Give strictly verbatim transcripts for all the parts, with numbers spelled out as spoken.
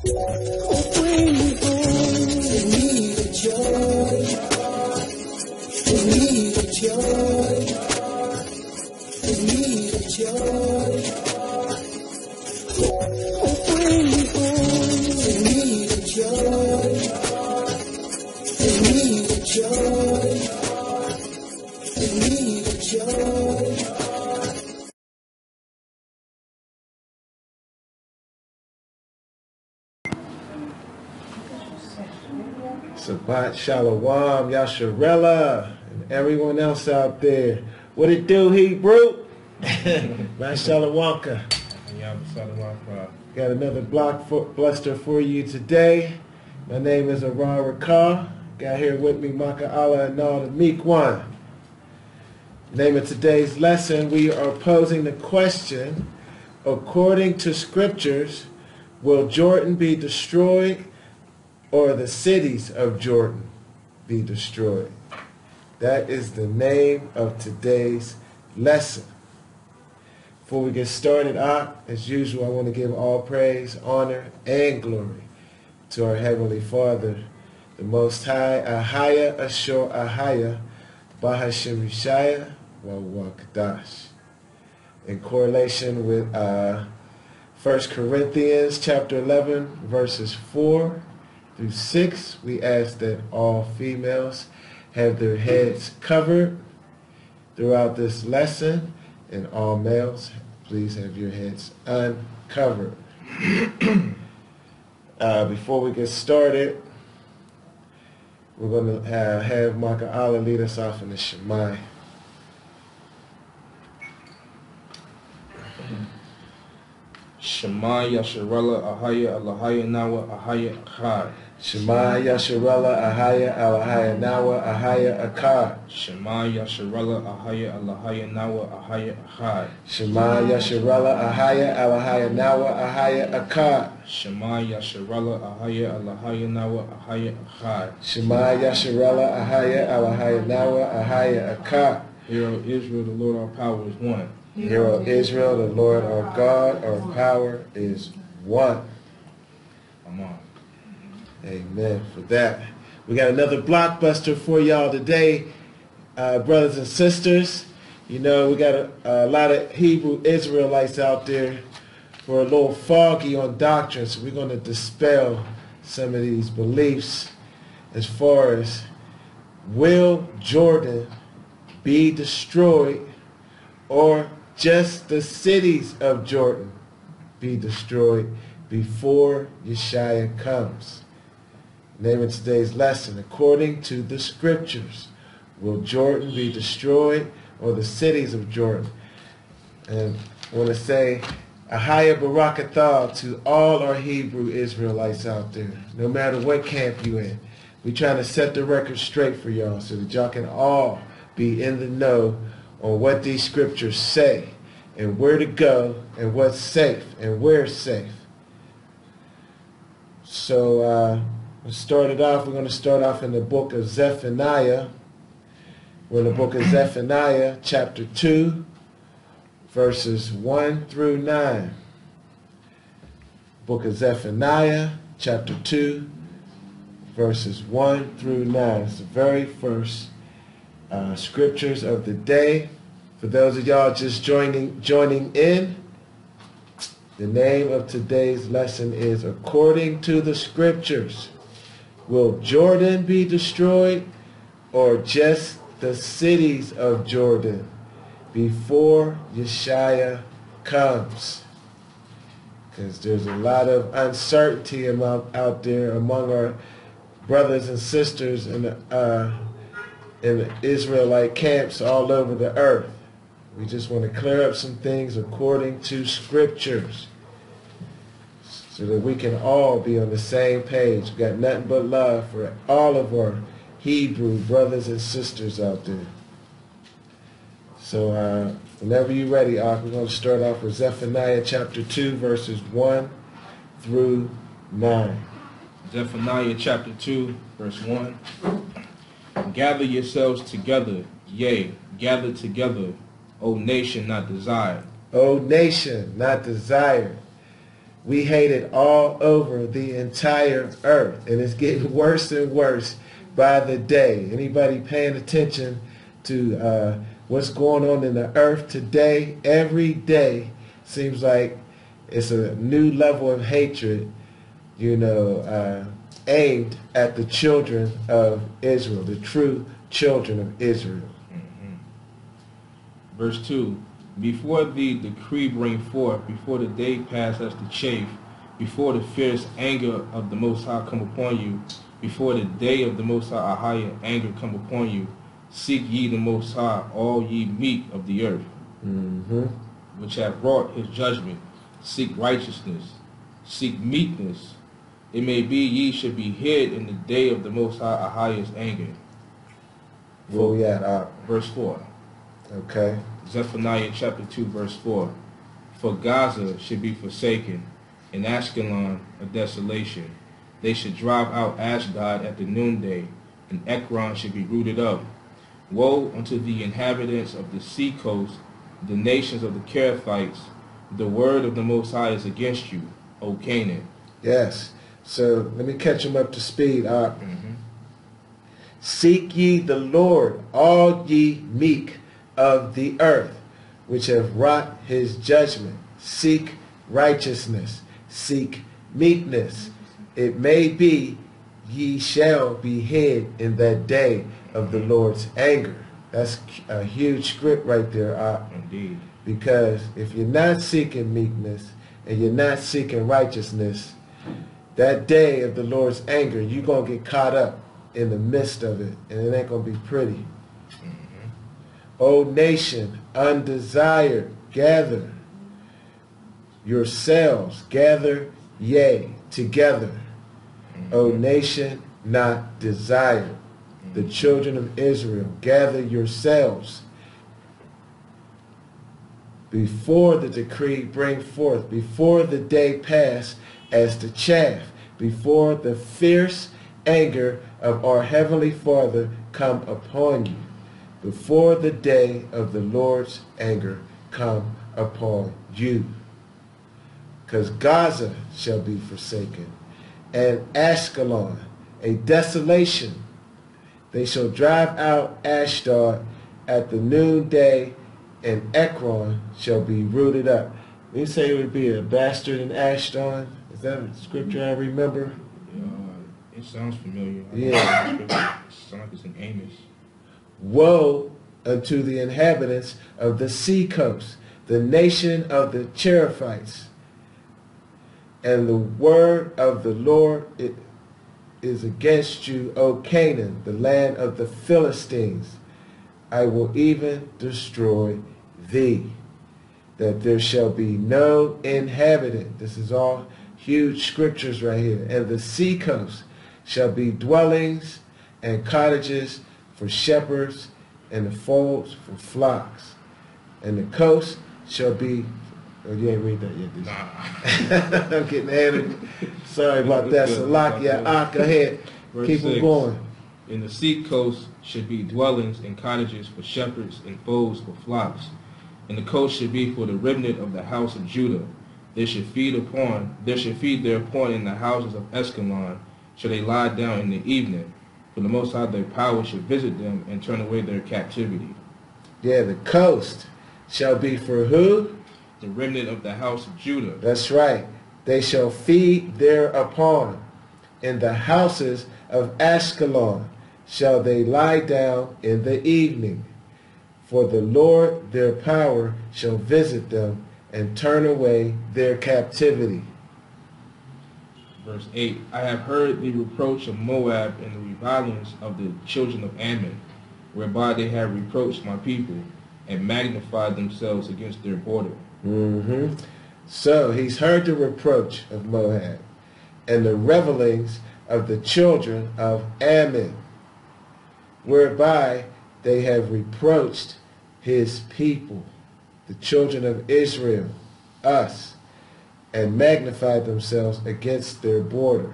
Bring me home. Fill me with joy. Fill me with joy. Fill me with joy. Oh, bring me home. Fill me with joy. Fill me with joy. Fill me with joy. Shabbat Shalom, Yasharella, and everyone else out there. What it do, Hebrew? Man Shalomka. Got another block for, bluster for you today. My name is Arar Rakah. Got here with me Maka Allah and all the meek one. Name of today's lesson, we are posing the question, according to scriptures, will Jordan be destroyed or the cities of Jordan be destroyed? That is the name of today's lesson. Before we get started, I, as usual, I want to give all praise, honor, and glory to our Heavenly Father, the Most High, Ahaya, Ashur, Ahaya, Bahashem Yeshaya, Wawakdash. In correlation with uh, First Corinthians chapter eleven, verses four through six, we ask that all females have their heads covered throughout this lesson, and all males, please have your heads uncovered. uh, before we get started, we're going to have, have Maka Allah lead us off in the Shemai. Shema Yasharella Ahaya Alahaya Nawa Ahaya Achad. Shema Yasharella Ahaya Alahaya Nawa Ahaya Akkad. Shema Yasharella Ahaya Alahaya Nawa Ahaya Achad. Shema Yasharella Ahaya Alahaya Nawa Ahaya Akkad. Shema Yasharella Ahaya Alahaya Nawa Ahaya Achad. Shema Yasharella Ahaya Alahaya Nawa Ahaya Akkad. Hear, O Israel, the Lord our power is one. Hear, O Israel, the Lord our God, our power is one. Amen. Amen for that. We got another blockbuster for y'all today, uh, brothers and sisters. You know, we got a, a lot of Hebrew Israelites out there who are a little foggy on doctrine, so we're going to dispel some of these beliefs as far as, will Jordan be destroyed or just the cities of Jordan be destroyed before Yeshaya comes? Name of today's lesson, according to the scriptures, will Jordan be destroyed or the cities of Jordan? And I want to say, Ahaya Barakatah to all our Hebrew Israelites out there, no matter what camp you in. We trying to set the record straight for y'all so that y'all can all be in the know on what these scriptures say and where to go and what's safe and where's safe. So uh, we started off, we're going to start off in the book of Zephaniah. We're in the book of Zephaniah, chapter two, verses one through nine. Book of Zephaniah, chapter two, verses one through nine. It's the very first uh, scriptures of the day. For those of y'all just joining joining in, the name of today's lesson is According to the Scriptures. Will Jordan be destroyed or just the cities of Jordan before Yeshaya comes? Because there's a lot of uncertainty among, out there among our brothers and sisters in the, uh, in the Israelite camps all over the earth. We just want to clear up some things according to scriptures so that we can all be on the same page. We've got nothing but love for all of our Hebrew brothers and sisters out there. So uh, whenever you're ready, Ak, we're going to start off with Zephaniah chapter two, verses one through nine. Zephaniah chapter two, verse one. Gather yourselves together, yea, gather together, O nation not desired. O nation not desired. We hate it all over the entire earth, and it's getting worse and worse by the day. Anybody paying attention to uh, what's going on in the earth today? Every day seems like it's a new level of hatred, you know, uh, aimed at the children of Israel, the true children of Israel. Mm-hmm. Verse two. Before the decree bring forth, before the day pass as the chaff, before the fierce anger of the Most High come upon you, before the day of the Most High Ahaya anger come upon you, seek ye the Most High, all ye meek of the earth, Mm-hmm. which have wrought his judgment. Seek righteousness, seek meekness. It may be ye should be hid in the day of the Most High Ahaya's anger. Where we at? Uh, Verse four. okay. Zephaniah chapter two, verse four. For Gaza should be forsaken, and Ashkelon a desolation. They should drive out Ashdod at the noonday, and Ekron should be rooted up. Woe unto the inhabitants of the sea coast, the nations of the Cherethites. The word of the Most High is against you, O Canaan. Yes. So let me catch them up to speed. Uh, Mm-hmm. Seek ye the Lord, all ye meek of the earth, which have wrought his judgment. Seek righteousness, seek meekness. It may be ye shall be hid in that day of the Lord's anger. That's a huge script right there. Uh, Indeed. because if you're not seeking meekness and you're not seeking righteousness, that day of the Lord's anger, you're going to get caught up in the midst of it, and it ain't going to be pretty. Mm-hmm. O nation, undesired, gather yourselves, gather, yea, together. Mm-hmm. O nation, not desired. The children of Israel, gather yourselves. Before the decree bring forth, before the day pass as the chaff, before the fierce anger of our heavenly Father come upon you, before the day of the Lord's anger come upon you. Because Gaza shall be forsaken, and Ashkelon a desolation. They shall drive out Ashdod at the noonday, and Ekron shall be rooted up. You say it would be a bastard in Ashdod? Is that a scripture I remember? Uh, it sounds familiar. Yeah. It sounds like it's in Amos. Woe unto the inhabitants of the sea coast, the nation of the Cherethites. And the word of the Lord it is against you, O Canaan, the land of the Philistines. I will even destroy thee, that there shall be no inhabitant. This is all huge scriptures right here. And the sea coast shall be dwellings and cottages for shepherds, and the folds for flocks. And the coast shall be... Oh, you ain't read that yet, did you? Nah. I'm getting ahead of you. Sorry about that. Salakia, ah, go ahead. Verse Keep it six. going. In the sea coast should be dwellings and cottages for shepherds and folds for flocks. And the coast should be for the remnant of the house of Judah. They should feed upon, they should feed thereupon in the houses of Ashkelon, shall they lie down in the evening. For the Most High their power should visit them and turn away their captivity. Yeah, the coast shall be for who? The remnant of the house of Judah. That's right. They shall feed thereupon. In the houses of Ashkelon shall they lie down in the evening. For the Lord their power shall visit them and turn away their captivity. Verse eight. I have heard the reproach of Moab and the revilings of the children of Ammon, whereby they have reproached my people and magnified themselves against their border. Mm-hmm. So he's heard the reproach of Moab and the revelings of the children of Ammon, whereby they have reproached his people, the children of Israel, us, and magnified themselves against their border.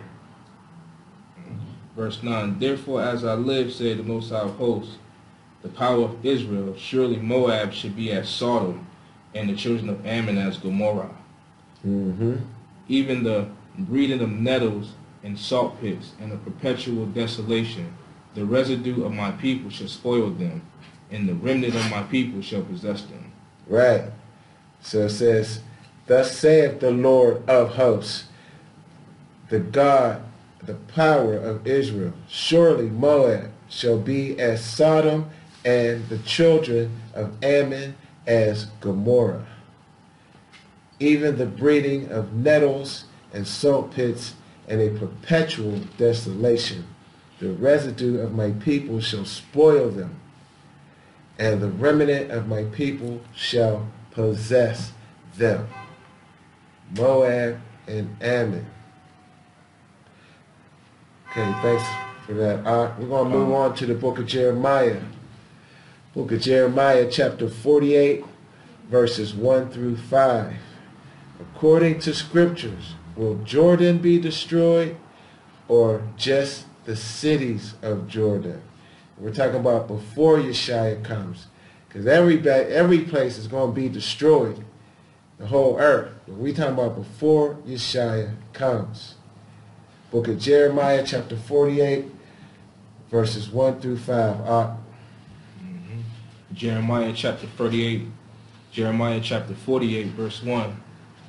Verse nine. Therefore, as I live, said the Most High of hosts, the power of Israel, surely Moab should be as Sodom, and the children of Ammon as Gomorrah. Mm-hmm. even the breeding of nettles and salt pits, and a perpetual desolation. The residue of my people shall spoil them, and the remnant of my people shall possess them. Right. So it says, thus saith the Lord of hosts, the God, the power of Israel. Surely Moab shall be as Sodom, and the children of Ammon as Gomorrah. Even the breeding of nettles and salt pits, and a perpetual desolation. The residue of my people shall spoil them, and the remnant of my people shall possess them. Moab and Ammon. Okay, thanks for that. Uh, we're going to move on to the book of Jeremiah. Book of Jeremiah, chapter forty-eight, verses one through five. According to scriptures, will Jordan be destroyed, or just the cities of Jordan? We're talking about before Yeshua comes, because every every place is going to be destroyed, the whole earth. But we're talking about before Yeshua comes. Book of Jeremiah, chapter forty-eight, verses one through five. Uh, mm-hmm. Jeremiah chapter thirty-eight, Jeremiah chapter forty-eight, verse one.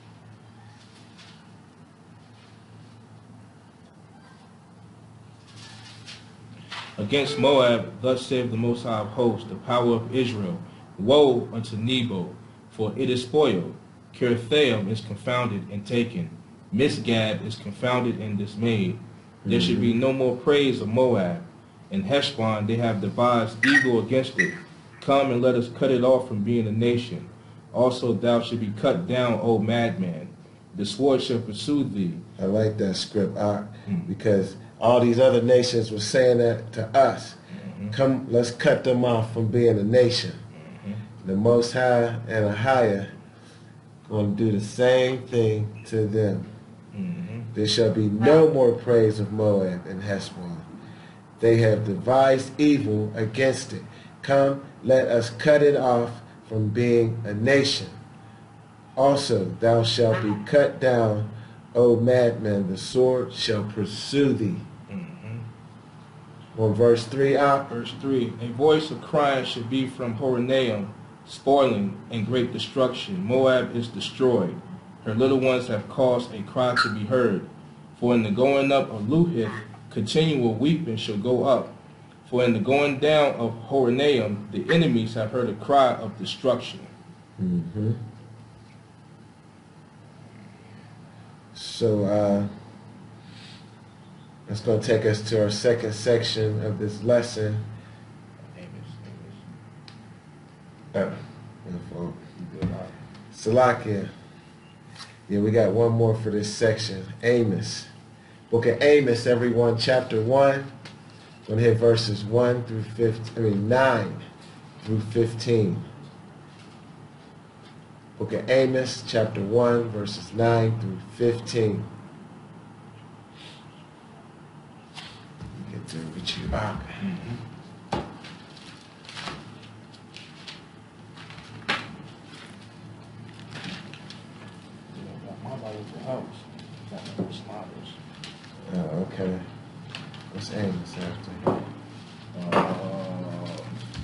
Against Moab, thus saith the Most High of Hosts, the power of Israel, woe unto Nebo, for it is spoiled. Kirithaim is confounded and taken. Misgab is confounded and dismayed. There should be no more praise of Moab. In Heshbon they have devised evil against it. Come and let us cut it off from being a nation. Also thou should be cut down, O madman. The sword shall pursue thee. I like that script, uh, Mm. because all these other nations were saying that to us. Mm-hmm. Come, let's cut them off from being a nation. Mm-hmm. The Most High and Ahia going to do the same thing to them. Mm-hmm. There shall be no more praise of Moab and Heshbon. They have devised evil against it. Come, let us cut it off from being a nation. Also, thou shalt be cut down, O madman, the sword shall pursue thee. Mm-hmm. On verse three out. Verse three, a voice of crying should be from Horonaim, spoiling and great destruction. Moab is destroyed. Her little ones have caused a cry to be heard. For in the going up of Luhith, continual weeping shall go up. For in the going down of Horonaim, the enemies have heard a cry of destruction. Mm-hmm. So uh, that's going to take us to our second section of this lesson. Uh, my fault. Salakia. Yeah, we got one more for this section. Amos. Book of Amos, everyone, chapter one. Going to hit verses one through fifteen. I mean nine through fifteen. Book of Amos, chapter one, verses nine through fifteen. Get to reach you out. Mm-hmm. Oh, okay. What's Amos after? Uh,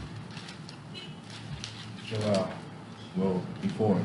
July. Well, before it.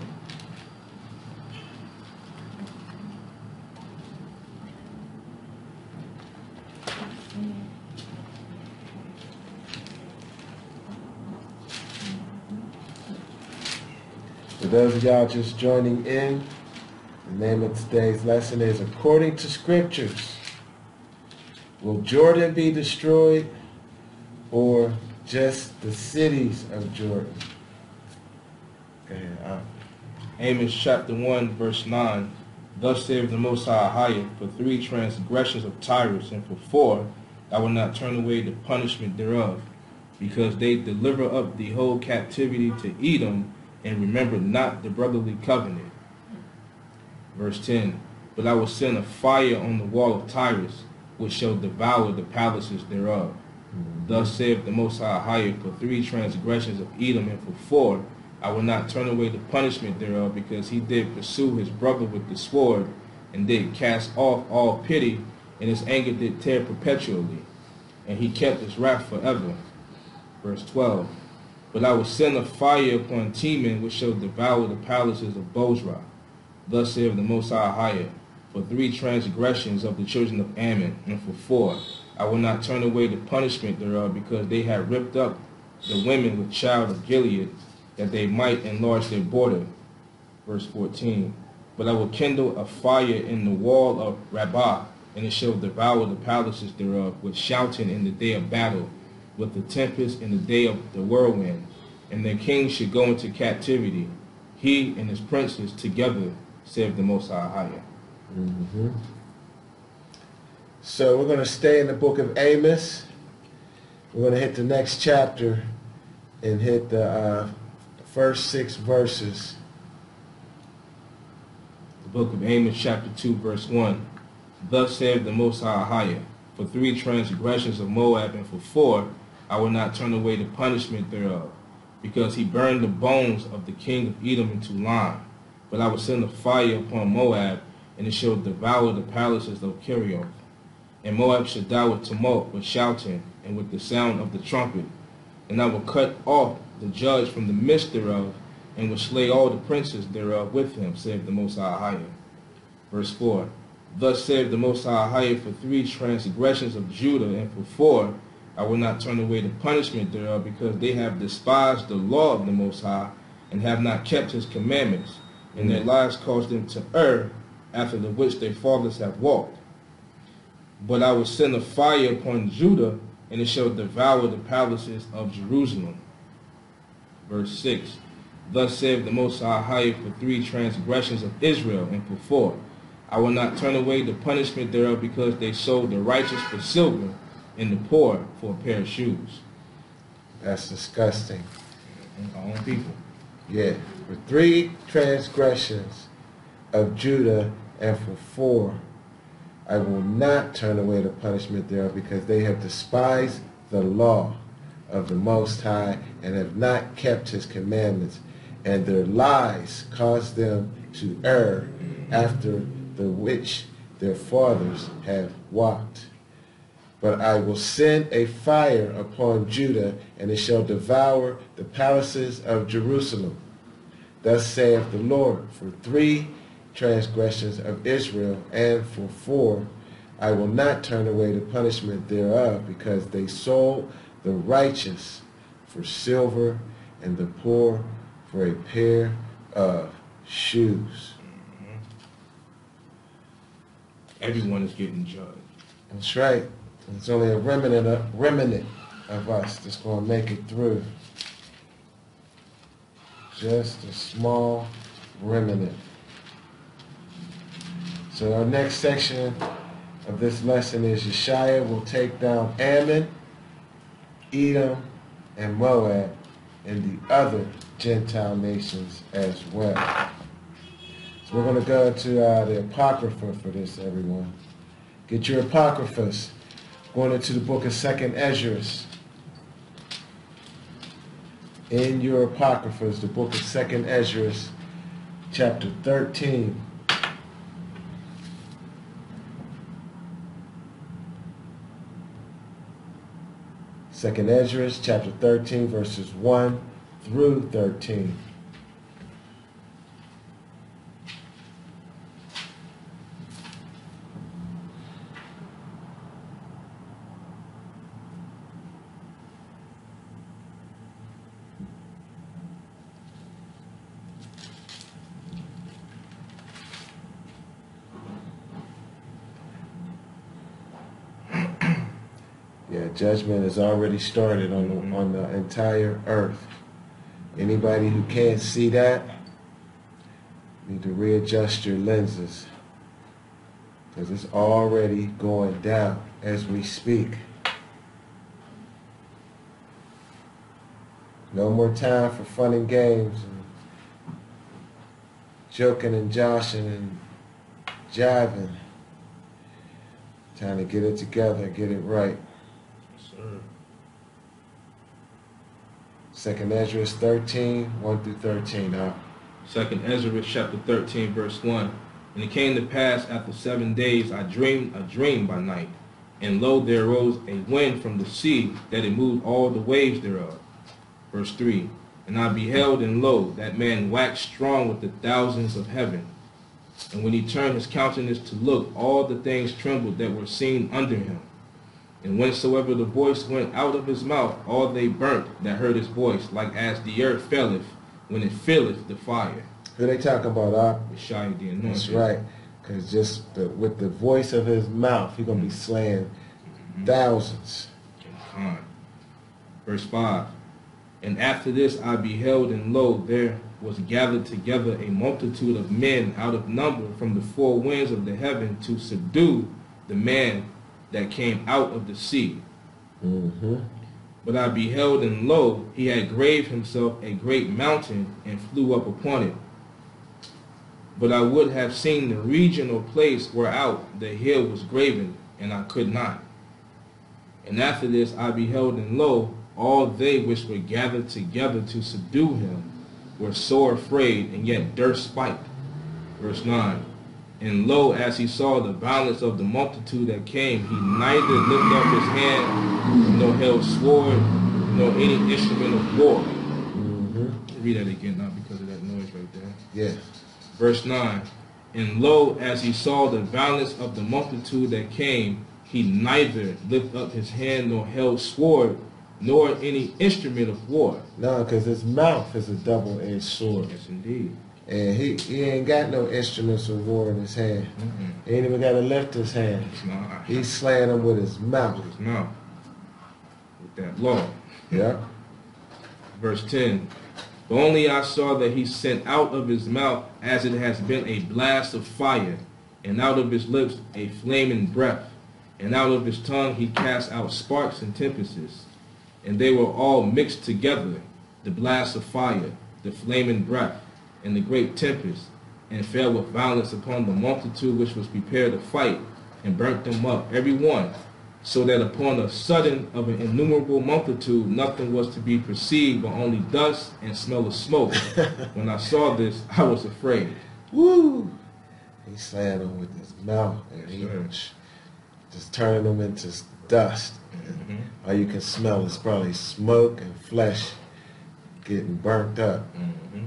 For those of y'all just joining in, the name of today's lesson is According to Scriptures. Will Jordan be destroyed, or just the cities of Jordan? Go ahead. Al. Amos chapter one, verse nine. Thus saith the Most High, Ahia, for three transgressions of Tyrus, and for four, I will not turn away the punishment thereof, because they deliver up the whole captivity to Edom, and remember not the brotherly covenant. Verse ten. But I will send a fire on the wall of Tyrus, which shall devour the palaces thereof. Mm-hmm. Thus saith the Most High, Ahia, for three transgressions of Edom, and for four, I will not turn away the punishment thereof, because he did pursue his brother with the sword, and did cast off all pity, and his anger did tear perpetually, and he kept his wrath forever. Verse twelve. But I will send a fire upon Teman, which shall devour the palaces of Bozrah. Thus saith the Most High, for three transgressions of the children of Ammon, and for four, I will not turn away the punishment thereof, because they have ripped up the women with child of Gilead, that they might enlarge their border. Verse fourteen. But I will kindle a fire in the wall of Rabbah, and it shall devour the palaces thereof, with shouting in the day of battle, with the tempest in the day of the whirlwind. And the king should go into captivity, he and his princes together, saith the Most High. Mm-hmm. So we're going to stay in the book of Amos. We're going to hit the next chapter and hit the uh, first six verses. The book of Amos, chapter two, verse one. Thus saith the Most High, for three transgressions of Moab, and for four, I will not turn away the punishment thereof, because he burned the bones of the king of Edom into lime. But I will send a fire upon Moab, and it shall devour the palaces of Kerioth. And Moab shall die with tumult, with shouting, and with the sound of the trumpet. And I will cut off the judge from the midst thereof, and will slay all the princes thereof with him, saith the Most High. Verse four. Thus saith the Most High, for three transgressions of Judah, and for four, I will not turn away the punishment thereof, because they have despised the law of the Most High, and have not kept his commandments, and their lives caused them to err, after the which their fathers have walked. But I will send a fire upon Judah, and it shall devour the palaces of Jerusalem. Verse six. Thus saith the Most High, for three transgressions of Israel, and for four, I will not turn away the punishment thereof, because they sold the righteous for silver, and the poor for a pair of shoes. That's disgusting. Our own people. Yeah. For three transgressions of Judah, and for four, I will not turn away the punishment thereof, because they have despised the law of the Most High, and have not kept his commandments, and their lies caused them to err, after the which their fathers have walked. But I will send a fire upon Judah, and it shall devour the palaces of Jerusalem. Thus saith the Lord, for three transgressions of Israel, and for four, I will not turn away the punishment thereof, because they sold the righteous for silver, and the poor for a pair of shoes. Everyone is getting judged. That's right. It's only a remnant of, remnant of us that's going to make it through. Just a small remnant. So our next section of this lesson is Yeshaya will take down Ammon, Edom, and Moab, and the other Gentile nations as well. So we're going to go to uh, the Apocrypha for this, everyone. Get your Apocryphas. Going into the book of Second Esdras. In your Apocryphas, the book of Second Esdras, chapter thirteen. Second Esdras, chapter thirteen, verses one through thirteen. Yeah, judgment has already started on the, Mm-hmm. on the entire earth. Anybody who can't see that, need to readjust your lenses, because it's already going down as we speak. No more time for fun and games and joking and joshing and jiving. Time to get it together, get it right. Sir. Second Ezra thirteen, one through thirteen. Now, Second Ezra chapter thirteen, verse one. And it came to pass after seven days, I dreamed a dream by night. And lo, there arose a wind from the sea, that it moved all the waves thereof. Verse three. And I beheld, and lo, that man waxed strong with the thousands of heaven. And when he turned his countenance to look, all the things trembled that were seen under him. And whensoever the voice went out of his mouth, all they burnt that heard his voice, like as the earth faileth when it filleth the fire. Who they talking about, Ak? Yeshua the Anointed. That's right. Because just the, with the voice of his mouth, he's going to be slaying Mm-hmm. thousands. Con. Verse five. And after this I beheld, and lo, there was gathered together a multitude of men out of number from the four winds of the heaven to subdue the man that came out of the sea. Mm-hmm. But I beheld, and lo, he had graved himself a great mountain and flew up upon it. But I would have seen the region or place whereout the hill was graven, and I could not. And after this I beheld, and lo, all they which were gathered together to subdue him were sore afraid, and yet durst spike. Verse nine. And lo, as he saw the violence of the multitude that came, he neither lifted up his hand, nor held sword, nor any instrument of war. Mm-hmm. Read that again, not because of that noise right there. Yes. Verse nine. And lo, as he saw the violence of the multitude that came, he neither lifted up his hand, nor held sword, nor any instrument of war. No, because his mouth is a double-edged sword. Yes, indeed. And he, he ain't got no instruments of war in his hand. Mm-hmm. He ain't even got to lift his hand. It's not. He's slaying them with his mouth. With his mouth. With that law. Yeah. Verse ten. But only I saw that he sent out of his mouth as it has been a blast of fire, and out of his lips a flaming breath, and out of his tongue he cast out sparks and tempests. And they were all mixed together, the blast of fire, the flaming breath, and the great tempest, and fell with violence upon the multitude which was prepared to fight, and burnt them up, every one, so that upon a sudden of an innumerable multitude nothing was to be perceived but only dust and smell of smoke. When I saw this, I was afraid. Woo! He's slaying them with his mouth. And he Yes, just turning them into dust. Mm-hmm. All you can smell is probably smoke and flesh getting burnt up. Mm-hmm.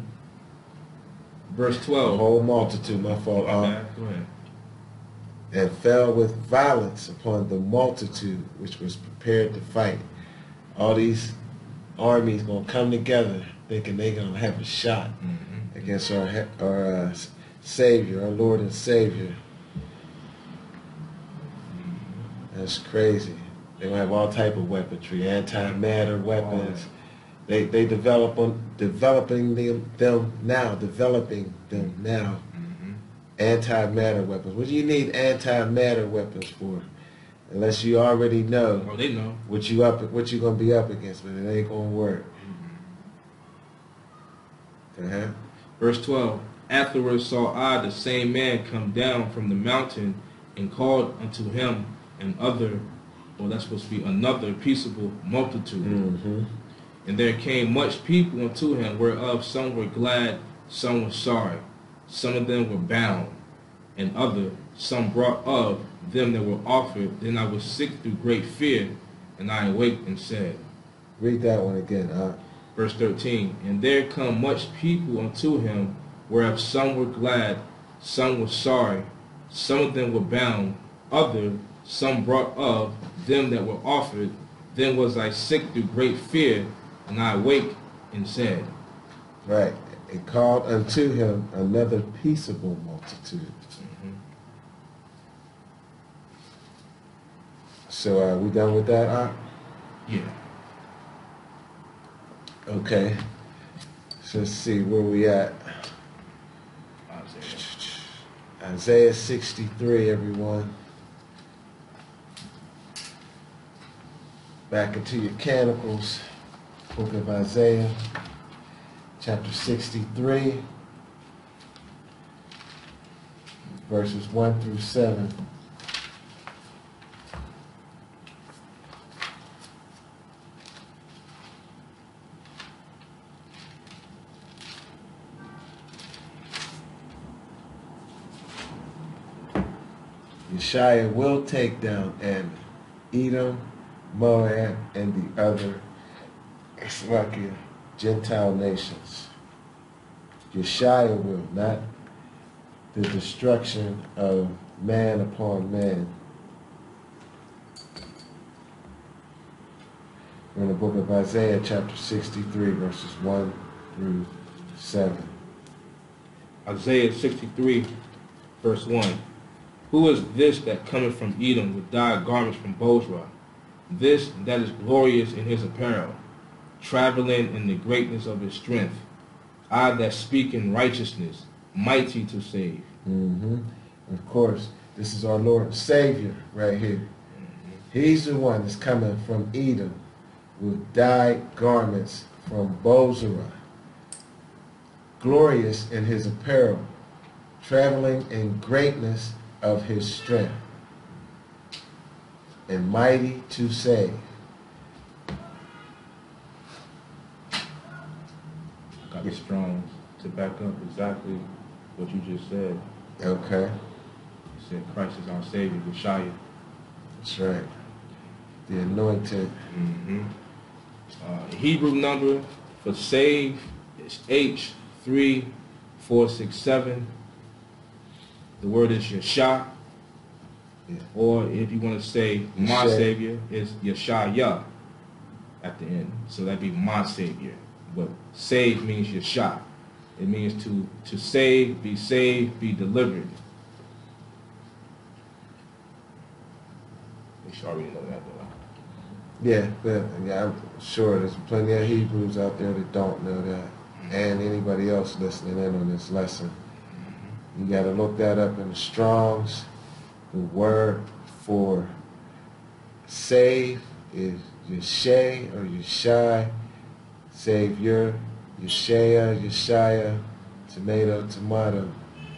Verse The twelve. whole multitude, my fault, My uh, bad. Go ahead. and fell with violence upon the multitude which was prepared to fight. All these armies gonna come together thinking they gonna have a shot Mm-hmm. against our he- our uh, Savior, our Lord and Savior. That's crazy. They gonna have all type of weaponry, antimatter weapons. They they develop on developing them them now, developing them now. Mm-hmm. Antimatter weapons. What do you need antimatter weapons for? Unless you already know Oh, they know. what you up what you gonna be up against, but it ain't gonna work. Uh-huh. Verse twelve. Afterwards saw I the same man come down from the mountain, and called unto him an other, or that's supposed to be another peaceable multitude. Mm-hmm. And there came much people unto him, whereof some were glad, some were sorry. Some of them were bound, and other some brought of them that were offered. Then I was sick through great fear, and I awaked and said. Read that one again. Uh, Verse thirteen. And there come much people unto him, whereof some were glad, some were sorry. Some of them were bound, other some brought of them that were offered. Then was I sick through great fear, and I awake and said. right. It called unto him another peaceable multitude. Mm-hmm. So are we done with that? Uh? Yeah. Okay. So let's see where we at. Isaiah. Isaiah sixty-three, everyone. Back into your canticles. Book of Isaiah, chapter sixty-three, verses one through seven. Yeshua will take down and Edom, Moab, and the other Slakia, Gentile nations. Yeshua will, not the destruction of man upon man. We're in the book of Isaiah, chapter sixty-three, verses one through seven. Isaiah sixty-three, verse one. Who is this that cometh from Edom with dyed garments from Bozrah? This that is glorious in his apparel, traveling in the greatness of his strength. I that speak in righteousness, mighty to save. Mm-hmm. Of course, this is our Lord and Savior right here. Mm-hmm. He's the one that's coming from Edom with dyed garments from Bozrah, glorious in his apparel, traveling in greatness of his strength, and mighty to save. Got the Strong's to back up exactly what you just said. Okay. You said Christ is our Savior, Yeshua. That's right. The anointed. Mm-hmm. Uh, Hebrew number for save is H three four six seven. The word is Yeshua. Yeah. Or if you want to say my Yeshua. Savior, it's Yeshaya at the end. So that'd be my Savior. But save means Yeshua. It means to, to save, be saved, be delivered. Make sure I already know that though. Yeah, but yeah, I'm sure there's plenty of Hebrews out there that don't know that, and anybody else listening in on this lesson. You got to look that up in the Strong's. The word for save is Yeshe or Yeshai, Savior, Yeshaya, Yeshaya, tomato, tomato.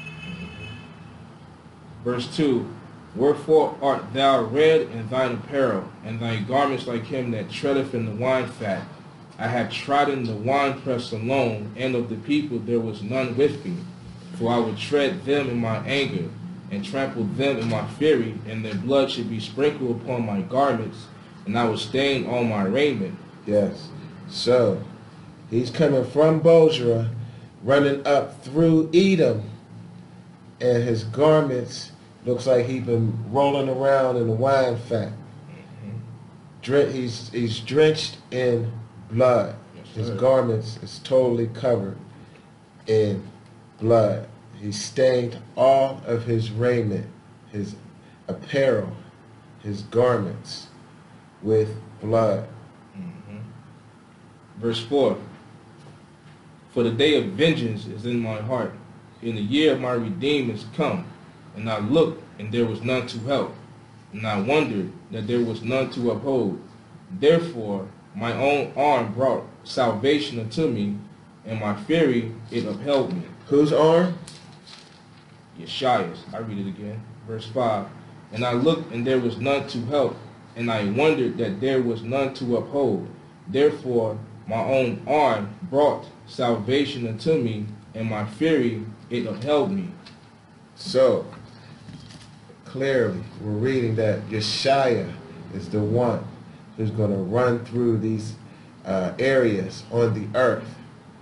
Verse two. Wherefore art thou red in thine apparel, and thy garments like him that treadeth in the wine fat? I have trodden the winepress alone, and of the people there was none with me. For I would tread them in my anger, and trample them in my fury, and their blood should be sprinkled upon my garments, and I would stain all my raiment. Yes. So, he's coming from Bozrah, running up through Edom, and his garments looks like he's been rolling around in the wine fat. Dre- he's, he's drenched in blood. Yes, His sir. garments is totally covered in blood. He stained all of his raiment, his apparel, his garments with blood. Mm-hmm. Verse four. For the day of vengeance is in my heart, in the year of my redeemer is come. And I looked, and there was none to help. And I wondered that there was none to uphold. Therefore my own arm brought salvation unto me, and my fury it upheld me. Whose arm? Yeshaya's. I read it again. Verse five. And I looked, and there was none to help, and I wondered that there was none to uphold. Therefore my own arm brought salvation unto me, and my fury it upheld me. So, clearly, we're reading that Yeshaya is the one who's going to run through these uh, areas on the earth,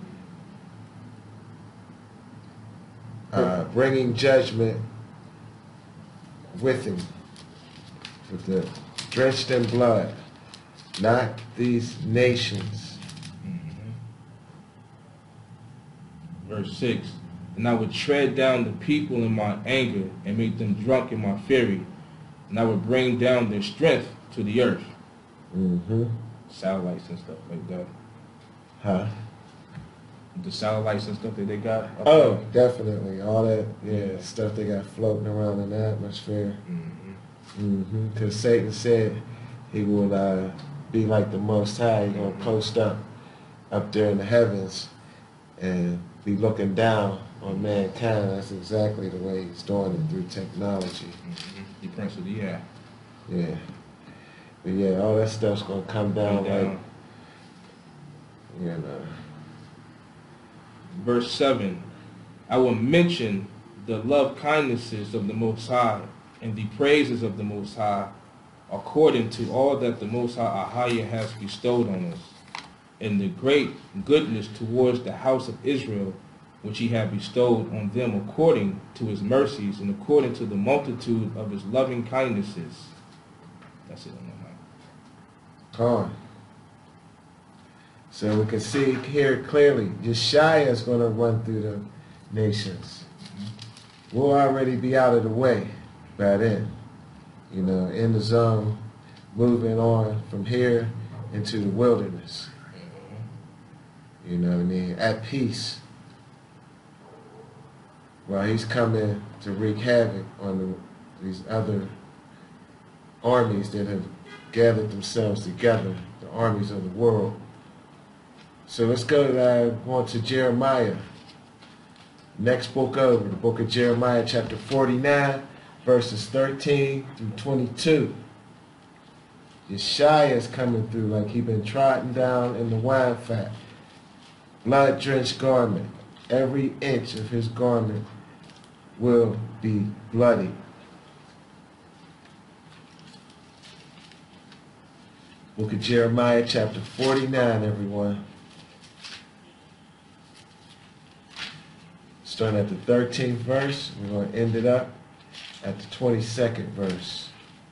uh, bringing judgment with him, with the drenched in blood, not these nations. Mm-hmm. Verse six. And I would tread down the people in my anger, and make them drunk in my fury, and I would bring down their strength to the earth. Mm-hmm. Satellites and stuff like that. Huh? The satellites and stuff that they got. up Oh, there. definitely. All that, yeah, Yeah. stuff they got floating around in the atmosphere. Mm-hmm. Because Satan said he will uh, be like the Most High. He's going to post up up there in the heavens and be looking down on mankind. That's exactly the way he's doing it, through technology. Mm-hmm. The prince of the air. Yeah. But yeah, all that stuff's going to come down, Come down. like, you know. Verse seven. I will mention the love kindnesses of the Most High, and the praises of the Most High, according to all that the Most High Ahaya has bestowed on us, and the great goodness towards the house of Israel, which he had bestowed on them according to his mercies and according to the multitude of his loving kindnesses. That's it on my mind. Con. So we can see here clearly, Yeshaya is going to run through the nations. We'll already be out of the way by then. You know, in the zone, moving on from here into the wilderness. You know what I mean? At peace. While he's coming to wreak havoc on the, these other armies that have gathered themselves together, the armies of the world. So let's go to, uh, go on to Jeremiah. Next book over, the book of Jeremiah, chapter forty-nine, verses thirteen through twenty-two. Yeshaya is coming through like he been trodden down in the wine fat. Blood-drenched garment. Every inch of his garment will be bloody. Book of Jeremiah, chapter forty-nine, everyone. Starting at the thirteenth verse, we're going to end it up at the twenty-second verse.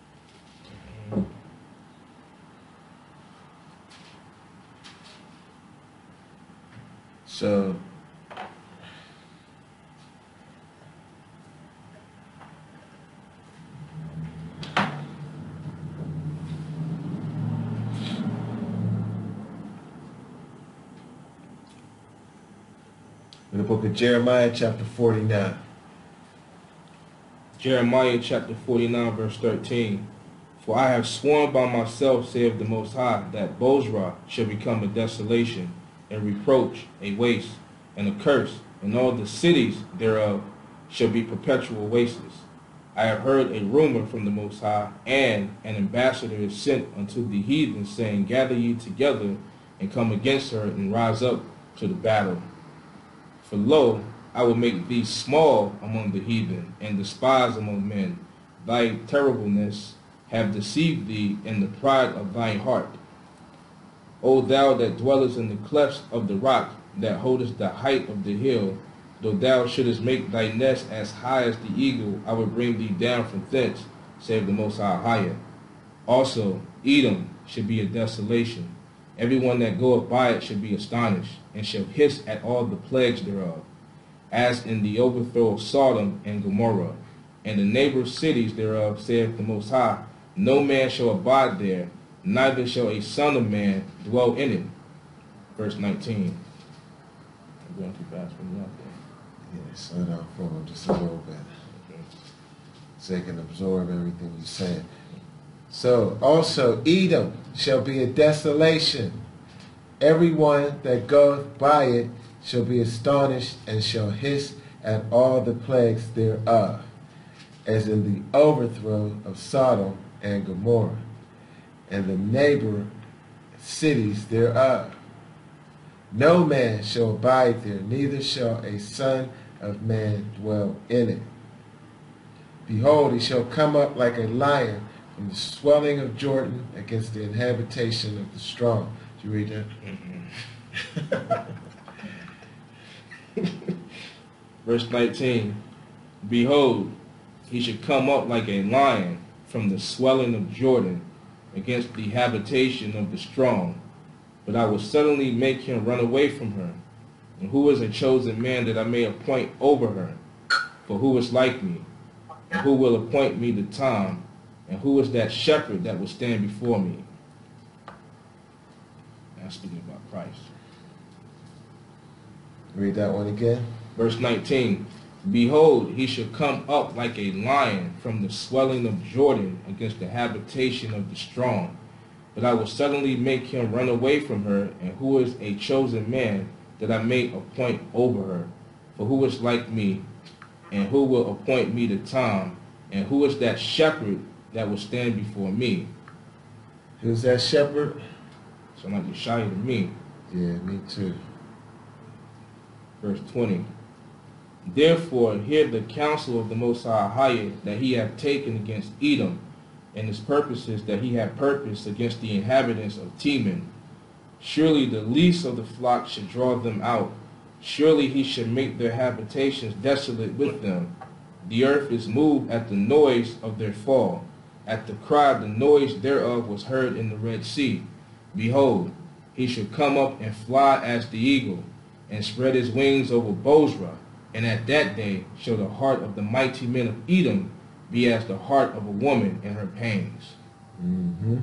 So, in the book of Jeremiah, chapter forty-nine. Jeremiah chapter forty-nine, verse thirteen. For I have sworn by myself, saith the Most High, that Bozrah shall become a desolation, and reproach, a waste, and a curse, and all the cities thereof shall be perpetual wastes. I have heard a rumor from the Most High, and an ambassador is sent unto the heathen, saying, Gather ye together, and come against her, and rise up to the battle. For lo, I will make thee small among the heathen, and despised among men. Thy terribleness have deceived thee in the pride of thine heart. O thou that dwellest in the clefts of the rock, that holdest the height of the hill, though thou shouldest make thy nest as high as the eagle, I will bring thee down from thence, saith the Most High. Also, Edom should be a desolation. Everyone that goeth by it shall be astonished, and shall hiss at all the plagues thereof, as in the overthrow of Sodom and Gomorrah, and the neighbor cities thereof, saith the Most High. No man shall abide there, neither shall a son of man dwell in it. Verse nineteen. I'm going too fast for me out there. Yeah, slow down for him just a little bit. Okay. So they can absorb everything you're saying. So, also, Edom shall be a desolation. Everyone that goeth by it shall be astonished, and shall hiss at all the plagues thereof, as in the overthrow of Sodom and Gomorrah, and the neighbor cities thereof. No man shall abide there, neither shall a son of man dwell in it. Behold, he shall come up like a lion from the swelling of Jordan against the inhabitation of the strong. Did you read that? Mm-hmm. Verse nineteen. Behold, he should come up like a lion from the swelling of Jordan against the habitation of the strong. But I will suddenly make him run away from her. And who is a chosen man that I may appoint over her? For who is like me? And who will appoint me the time? And who is that shepherd that will stand before me? Now speaking about Christ. Read that one again. Verse nineteen. Behold, he shall come up like a lion from the swelling of Jordan against the habitation of the strong. But I will suddenly make him run away from her, and who is a chosen man that I may appoint over her? For who is like me, and who will appoint me the time, and who is that shepherd that will stand before me? Who's that shepherd? So like Yeshaya to me. Yeah, me too. Verse twenty. Therefore hear the counsel of the Most High that he hath taken against Edom, and his purposes that he hath purposed against the inhabitants of Teman. Surely the least of the flock should draw them out. Surely he should make their habitations desolate with them. The earth is moved at the noise of their fall. At the cry the noise thereof was heard in the Red Sea. Behold, he should come up and fly as the eagle, and spread his wings over Bozrah. And at that day shall the heart of the mighty men of Edom be as the heart of a woman in her pains. Mm-hmm.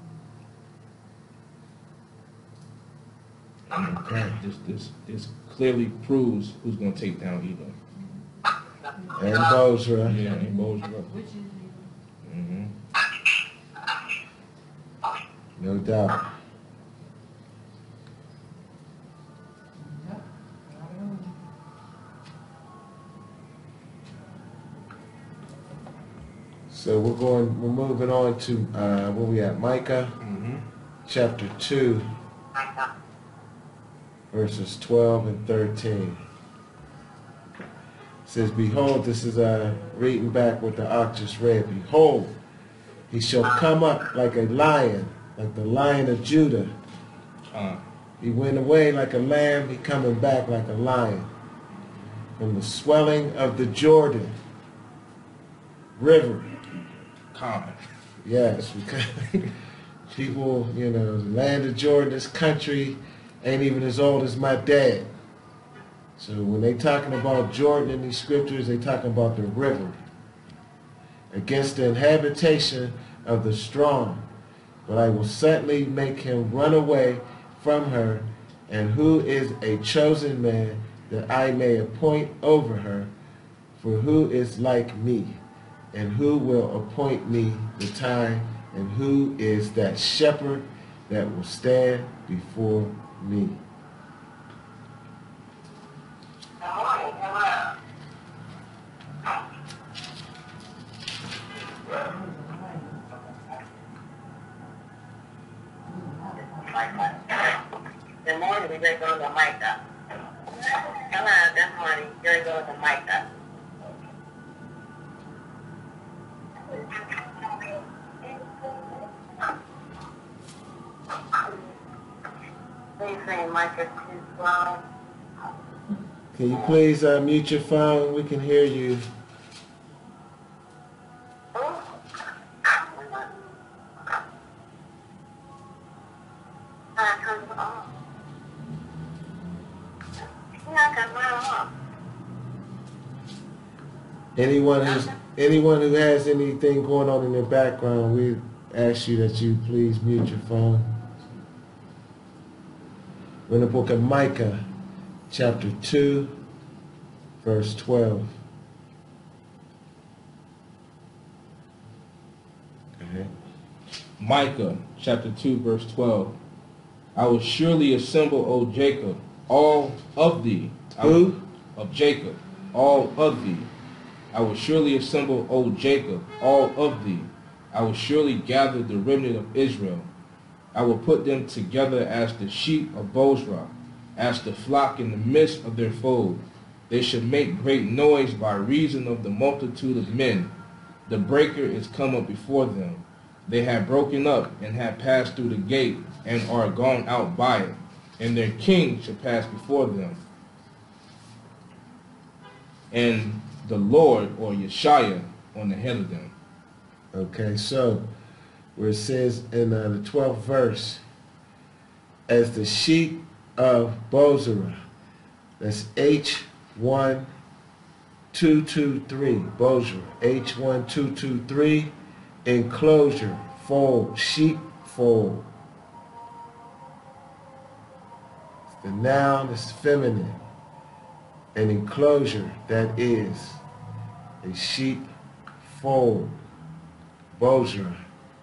Okay. This, this, this clearly proves who's going to take down Edom. And Bozrah. Yeah, and Bozrah. Mm-hmm. No doubt. So we're going, we're moving on to, uh, where we at? Micah, Mm-hmm. chapter two, verses twelve and thirteen. It says, behold, this is uh, reading back what the ox just read. Behold, he shall come up like a lion, like the Lion of Judah. Uh, He went away like a lamb, he coming back like a lion. From the swelling of the Jordan River. common. Yes, because people, you know, the land of Jordan, this country ain't even as old as my dad. So when they talking about Jordan in these scriptures, they talking about the river. Against the habitation of the strong. But I will certainly make him run away from her, and who is a chosen man that I may appoint over her, for who is like me, and who will appoint me the time, and who is that shepherd that will stand before me. Good morning, we're going to go to Micah. Hello, good morning, we're going to go to Micah. Please say Micah two twelve. Can you please uh, mute your phone? We can hear you. Anyone who's anyone who has anything going on in their background, we ask you that you please mute your phone. We're in the book of Micah, chapter two, verse twelve. Okay. Micah chapter two, verse twelve. I will surely assemble, O Jacob, all of thee. I will- Who? Of Jacob, all of thee. I will surely assemble, O Jacob, all of thee. I will surely gather the remnant of Israel. I will put them together as the sheep of Bozrah, as the flock in the midst of their fold. They should make great noise by reason of the multitude of men. The breaker is come up before them. They have broken up and have passed through the gate and are gone out by it, and their king shall pass before them. And the Lord, or Yeshua, on the head of them. Okay, so where it says in uh, the twelfth verse, as the sheep of Bozrah, that's H one two two three, Bozrah, H one two two three, enclosure, fold, sheep fold. It's the noun, it's feminine. An enclosure, that is a sheep fold, Bozrah.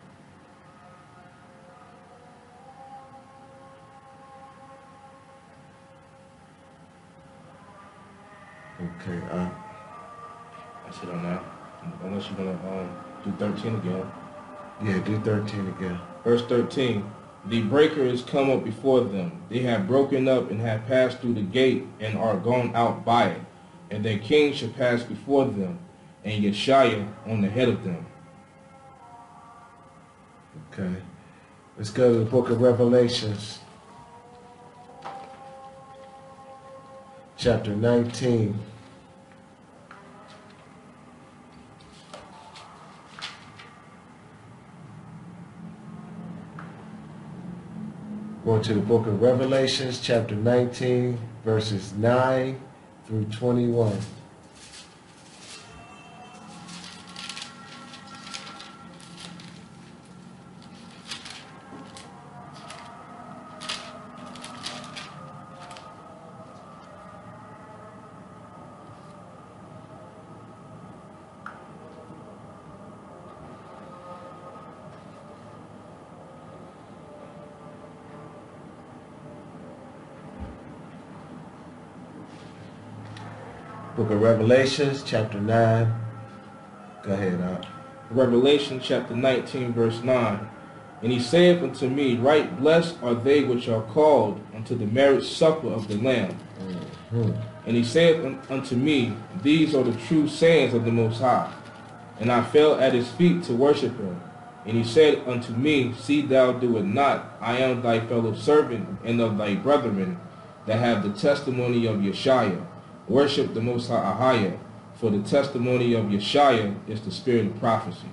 Okay, uh, That's it on that. Unless you're going to um, do thirteen again. yeah, do thirteen again. Verse thirteen. The breaker is come up before them. They have broken up and have passed through the gate and are gone out by it. and their king shall pass before them, and Yeshua on the head of them. Okay. Let's go to the book of Revelations, chapter nineteen. Going to the book of Revelations, chapter nineteen, verses nine through twenty-one. Book of Revelations, chapter nine. Go ahead, Al. Revelation chapter nineteen, verse nine. And he saith unto me, Right blessed are they which are called unto the marriage supper of the Lamb. Mm-hmm. And he saith un- unto me, These are the true sayings of the Most High. And I fell at his feet to worship him. And he said unto me, See thou do it not. I am thy fellow servant and of thy brethren that have the testimony of Yeshua. Worship the Most High Ahia, for the testimony of Yeshua is the spirit of prophecy.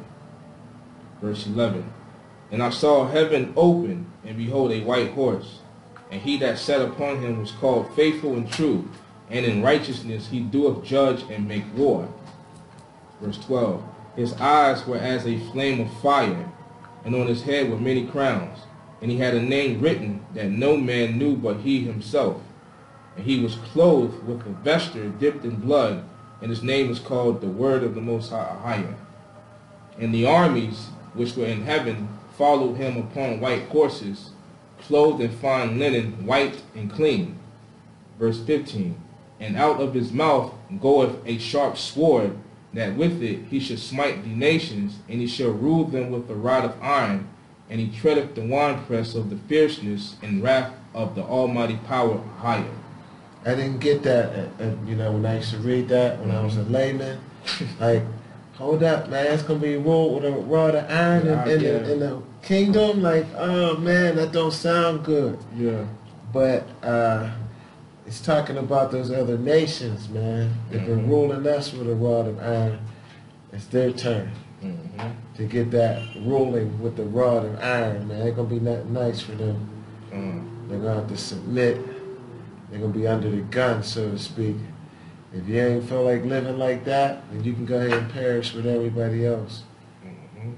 Verse eleven. And I saw heaven open, and behold a white horse, and he that sat upon him was called Faithful and True, and in righteousness he doeth judge and make war. Verse twelve. His eyes were as a flame of fire, and on his head were many crowns, and he had a name written that no man knew but he himself. And he was clothed with a vesture dipped in blood, and his name is called the Word of the Most High Ahia. And the armies which were in heaven followed him upon white horses, clothed in fine linen, white and clean. Verse fifteen. And out of his mouth goeth a sharp sword, that with it he should smite the nations, and he shall rule them with a rod of iron, and he treadeth the winepress of the fierceness and wrath of the almighty power Ahia. I didn't get that, uh, uh, you know, when I used to read that when I was a layman. Like, hold up, man, it's going to be ruled with a rod of iron in, in, Yeah. the, in the kingdom? Like, oh, man, that don't sound good. Yeah. But uh, it's talking about those other nations, man. They've been Mhm. ruling us with a rod of iron. It's their turn Mm-hmm. to get that ruling with the rod of iron, man. It's going to be nothing nice for them. Mm. They're going to have to submit. They're going to be under the gun, so to speak. If you ain't feel like living like that, then you can go ahead and perish with everybody else Mm-hmm.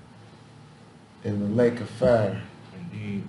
in the lake of fire. Indeed.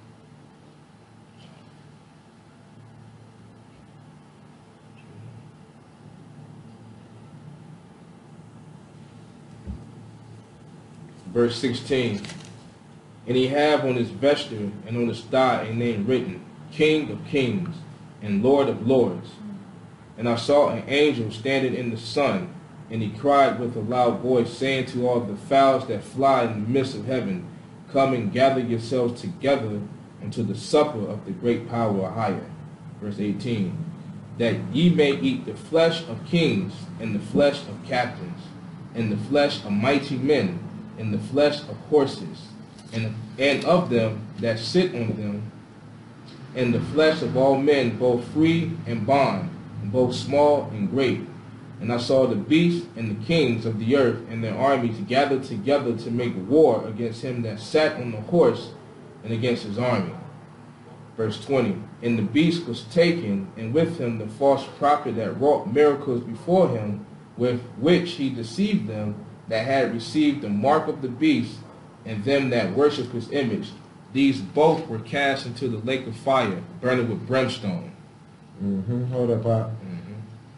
Verse sixteen. And he have on his vesture and on his thigh a name written, King of Kings and Lord of Lords. And I saw an angel standing in the sun, and he cried with a loud voice, saying to all the fowls that fly in the midst of heaven, Come and gather yourselves together unto the supper of the great power of Ahia. Verse eighteen. That ye may eat the flesh of kings, and the flesh of captains, and the flesh of mighty men, and the flesh of horses, and, and of them that sit on them, and the flesh of all men, both free and bond, and both small and great. And I saw the beasts and the kings of the earth and their armies gathered together to make war against him that sat on the horse and against his army. Verse twenty. And the beast was taken, and with him the false prophet that wrought miracles before him, with which he deceived them that had received the mark of the beast, and them that worship his image. These both were cast into the lake of fire, burning with brimstone. Mm-hmm. Hold up, Pop. Mm-hmm.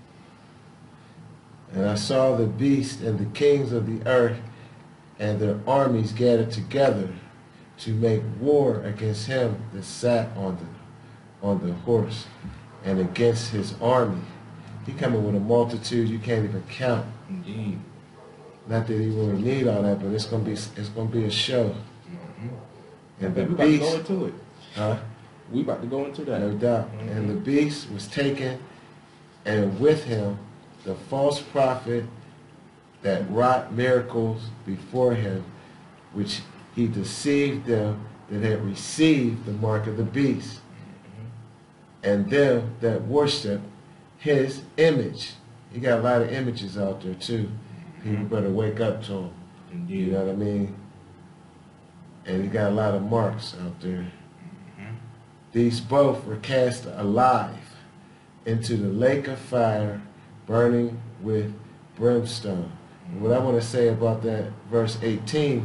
And I saw the beast and the kings of the earth and their armies gathered together to make war against him that sat on the on the horse and against his army. He coming with a multitude you can't even count. Indeed. Not that he really need all that, but it's gonna be it's gonna be a show. Mm-hmm. And the we about to go beast, into it. huh? We about to go into that. No doubt. Mhm. And the beast was taken, and with him the false prophet that wrought miracles before him, which he deceived them that had received the mark of the beast, and them that worship his image. He got a lot of images out there too. People better wake up to him. Indeed. You know what I mean? And he got a lot of marks out there. Mm-hmm. These both were cast alive into the lake of fire, burning with brimstone. And what I want to say about that verse eighteen,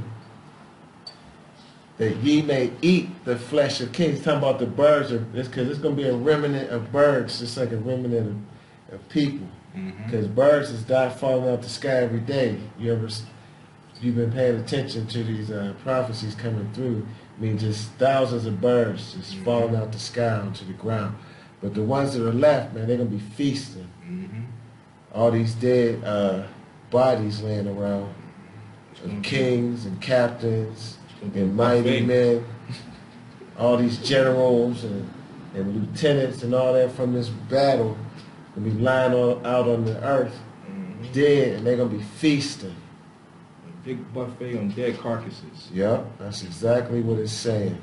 that ye may eat the flesh of kings. Talking about the birds, because it's going to be a remnant of birds, just like a remnant of, of people. Because Mm-hmm. birds is not falling out the sky every day. You ever, if you've been paying attention to these uh, prophecies coming through, I mean, just thousands of birds just Mhm. falling out the sky onto the ground. But the ones that are left, man, they're going to be feasting. Mm-hmm. All these dead uh, bodies laying around, of kings and captains and mighty men, all these generals and, and lieutenants and all that from this battle will be lying on, out on the earth, Mm-hmm. dead, and they're going to be feasting. Big buffet on dead carcasses. Yep, that's exactly what it's saying.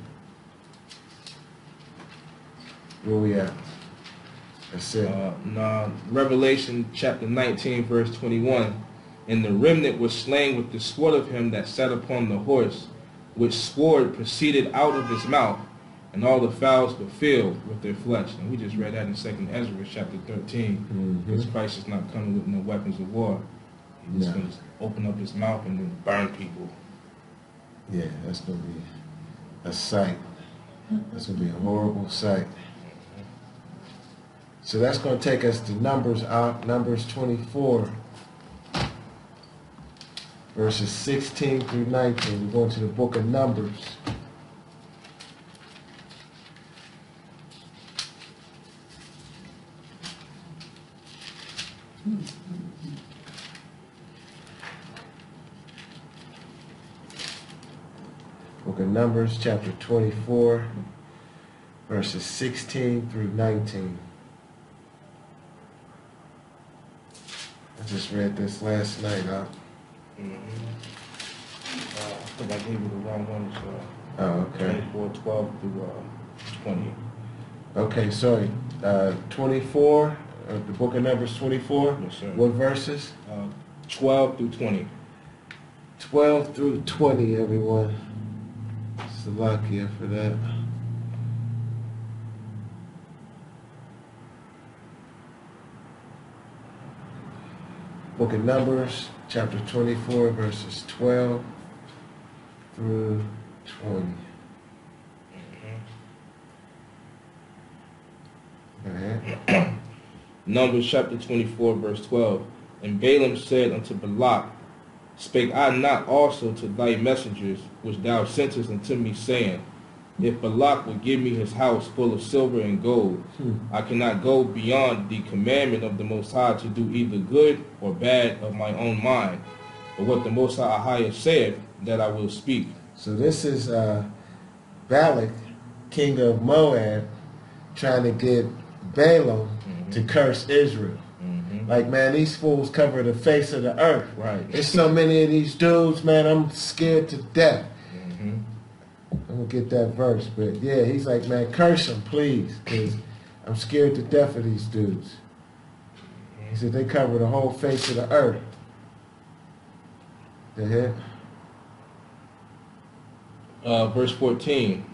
Where we at? That's it. Uh, nah, Revelation chapter nineteen, verse twenty-one. And the remnant was slain with the sword of him that sat upon the horse, which sword proceeded out of his mouth, and all the fowls were filled with their flesh. And we just read that in Second Ezra chapter thirteen. Mhm. Because Christ is not coming with no weapons of war. He's No. going to open up his mouth and then burn people. Yeah, that's going to be a sight. That's going to be a horrible sight. So that's going to take us to Numbers, uh, Numbers twenty-four, verses sixteen through nineteen. We're going to the book of Numbers. Book of Numbers, chapter twenty-four, verses sixteen through nineteen. I just read this last night, huh? Mm-hmm. Uh, I think I gave you the wrong one. So Oh, okay. twenty-four, twelve through uh, twenty. Okay, sorry. Uh, twenty-four, uh, the book of Numbers twenty-four. Yes, sir. What verses? Uh, twelve through twenty. twelve through twenty, everyone. Salakia for that. Book of Numbers, chapter twenty-four, verses twelve through twenty. Go ahead. Numbers chapter twenty-four, verse twelve. And Balaam said unto Balak, Spake I not also to thy messengers, which thou sentest unto me, saying, If Balak would give me his house full of silver and gold, Hmm. I cannot go beyond the commandment of the Most High to do either good or bad of my own mind. But what the Most High Ahia saith, that I will speak. So this is uh, Balak, king of Moab, trying to get Balaam Mhm. to curse Israel. Mm-hmm. Like, man, these fools cover the face of the earth. Right. There's so many of these dudes, man, I'm scared to death. Mm-hmm. I'm going to get that verse. But, yeah, he's like, man, curse them, please, because I'm scared to death of these dudes. He said they cover the whole face of the earth. Go ahead. Uh, verse fourteen.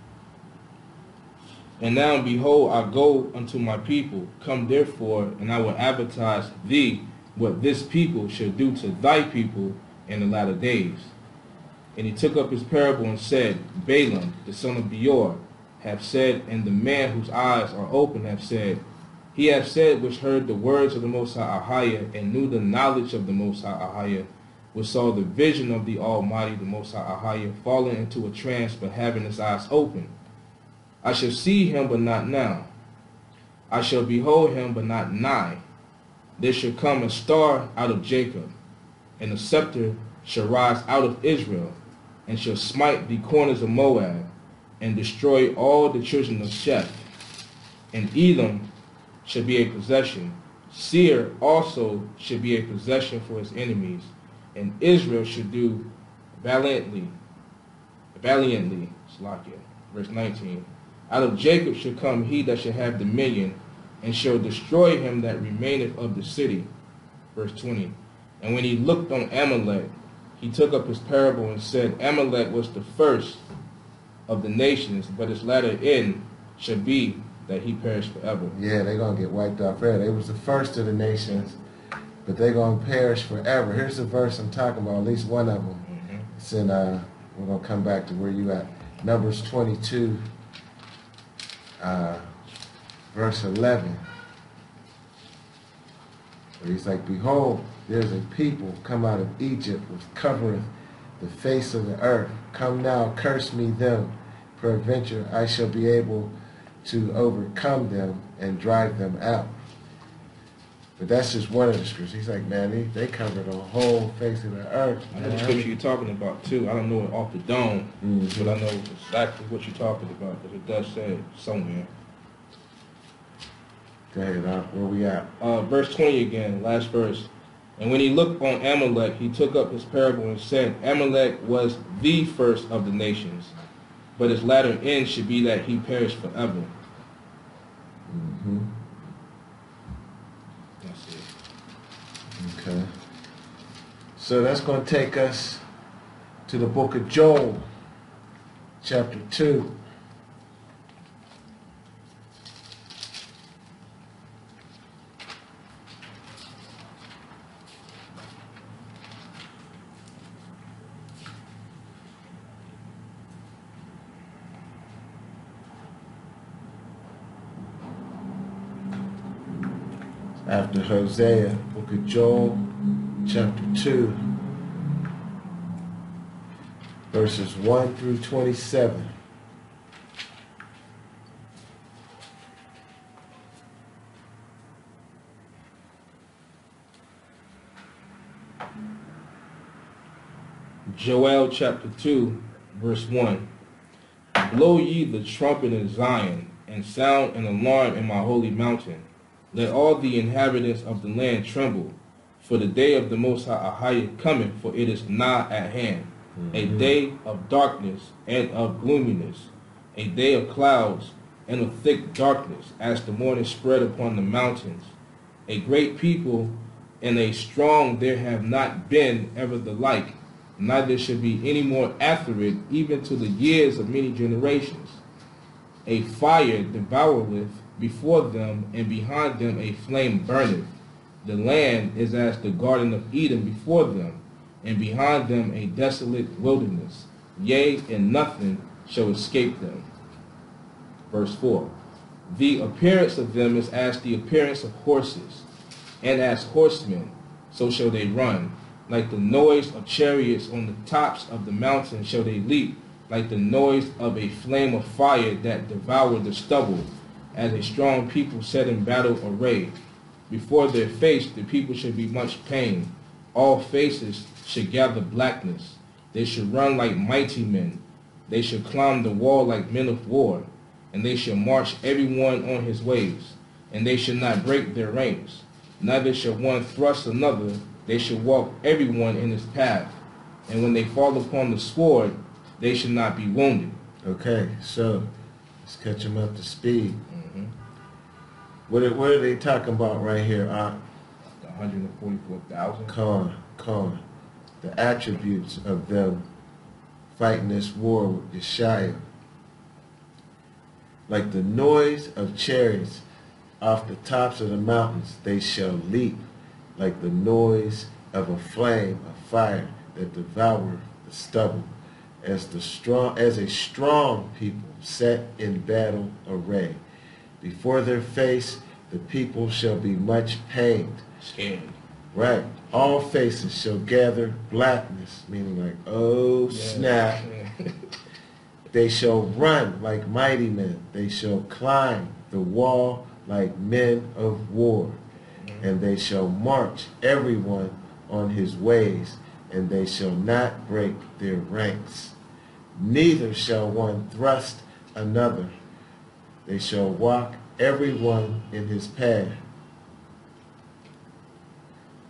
And now, behold, I go unto my people. Come therefore, and I will advertise thee what this people shall do to thy people in the latter days. And he took up his parable and said, Balaam, the son of Beor, hath said, and the man whose eyes are open hath said, He hath said, which heard the words of the Most High Ahia, and knew the knowledge of the Most High Ahia, which saw the vision of the Almighty, the Most High Ahia, falling into a trance, but having his eyes open. I shall see him, but not now. I shall behold him, but not nigh. There shall come a star out of Jacob, and a scepter shall rise out of Israel, and shall smite the corners of Moab, and destroy all the children of Sheth. And Edom shall be a possession, Seir also should be a possession for his enemies, and Israel should do valiantly, valiantly, Slakia, verse nineteen. Out of Jacob shall come he that shall have dominion, and shall destroy him that remaineth of the city, verse twenty. And when he looked on Amalek, he took up his parable and said, Amalek was the first of the nations, but his latter end shall be that he perish forever. Yeah, they're going to get wiped off forever. They was the first of the nations, but they're going to perish forever. Here's the verse I'm talking about, at least one of them. Mm-hmm. It's in, uh, we're going to come back to where you at. Numbers twenty-two, uh, verse eleven. Where he's like, behold, there's a people come out of Egypt which covereth the face of the earth. Come now, curse me them. Peradventure I shall be able to overcome them and drive them out. But that's just one of the scriptures. He's like, man, they, they cover the whole face of the earth. I know the scripture you're talking about too. I don't know it off the dome, Mhm. but I know exactly what you're talking about because it does say it somewhere. Go ahead, uh, where we at? Uh, verse twenty again, last verse. And when he looked on Amalek, he took up his parable and said, Amalek was the first of the nations, but his latter end should be that he perish forever. Mm-hmm. That's it. Okay. So that's going to take us to the book of Joel, chapter two. After Hosea, book of Joel, chapter two, verses one through twenty-seven. Joel chapter two, verse one. Blow ye the trumpet in Zion, and sound an alarm in my holy mountain. Let all the inhabitants of the land tremble, for the day of the Most High cometh, for it is nigh at hand. Mm-hmm. A day of darkness and of gloominess, a day of clouds and of thick darkness, as the morning spread upon the mountains. A great people and a strong there have not been ever the like, neither shall be any more after it, even to the years of many generations. A fire devoureth before them, and behind them a flame burneth. The land is as the garden of Eden before them, and behind them a desolate wilderness. Yea, and nothing shall escape them. Verse four. The appearance of them is as the appearance of horses, and as horsemen, so shall they run. Like the noise of chariots on the tops of the mountain shall they leap, like the noise of a flame of fire that devoured the stubble, as a strong people set in battle array. Before their face the people shall be much pain. All faces shall gather blackness. They shall run like mighty men. They shall climb the wall like men of war. And they shall march every one on his ways. And they shall not break their ranks. Neither shall one thrust another. They shall walk every one in his path. And when they fall upon the sword, they shall not be wounded. Okay, so let's catch them up to speed. Mm-hmm. What are, what are they talking about right here? Uh, one hundred forty-four thousand. Con, con. The attributes of them fighting this war with Yeshua. Like the noise of chariots off the tops of the mountains, they shall leap. Like the noise of a flame of fire that devour the stubble. As the strong, as a strong people set in battle array. Before their face, the people shall be much pained. Scared. Right. All faces shall gather blackness, meaning like, oh, Yeah. snap. Yeah. They shall run like mighty men. They shall climb the wall like men of war. Mm-hmm. And they shall march everyone on his ways, and they shall not break their ranks. Neither shall one thrust another. They shall walk every one in his path.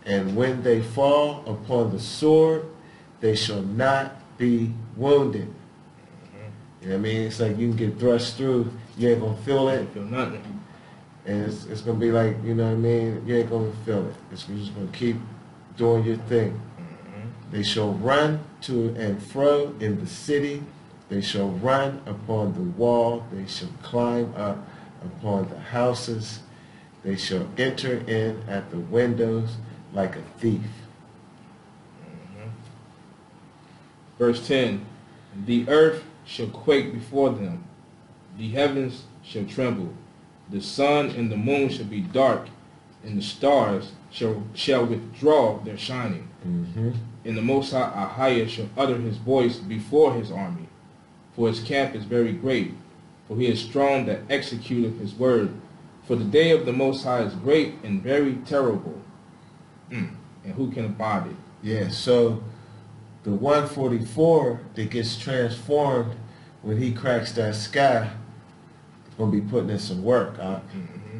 And when they fall upon the sword, they shall not be wounded. You know what I mean? It's like you can get thrust through, you ain't gonna feel I it. don't feel nothing. And it's, it's gonna be like, you know what I mean? You ain't gonna feel it. It's you're just gonna keep doing your thing. Mm-hmm. They shall run to and fro in the city. They shall run upon the wall. They shall climb up upon the houses. They shall enter in at the windows like a thief. Mm-hmm. Verse ten, the earth shall quake before them. The heavens shall tremble. The sun and the moon shall be dark, and the stars shall, shall withdraw their shining. Mm-hmm. And the Most High Ahia shall utter his voice before his army. For his camp is very great, for he is strong that executeth his word. For the day of the Most High is great and very terrible. Mm. And who can abide it? Yeah, so the one forty-four that gets transformed when he cracks that sky is going to be putting in some work. Huh? Mm-hmm.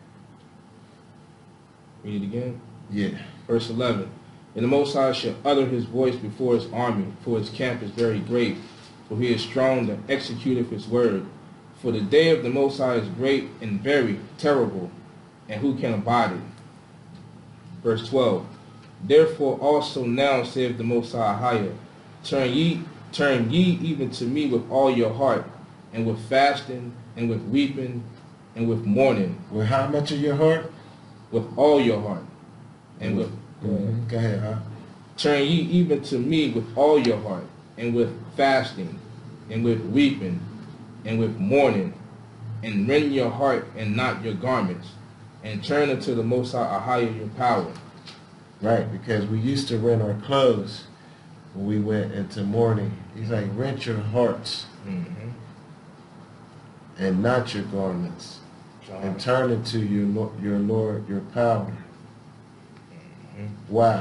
Read it again. Yeah. Verse eleven. And the Most High shall utter his voice before his army, for his camp is very great, for he is strong that executeth his word. For the day of the Most High is great and very terrible, and who can abide it? Verse twelve. Therefore also now saith the Most High, turn ye, turn ye even to me with all your heart, and with fasting, and with weeping, and with mourning, With how much of your heart? with all your heart, and with Mm-hmm. Go ahead, huh? turn ye even to me with all your heart, and with fasting, and with weeping, and with mourning, and rend your heart and not your garments, and turn unto the Most High Ahia your power. Right, because we used to rent our clothes when we went into mourning. He's like, rent your hearts Mm-hmm. and not your garments, and turn into your Lo- your Lord, your power. Mm-hmm. Why?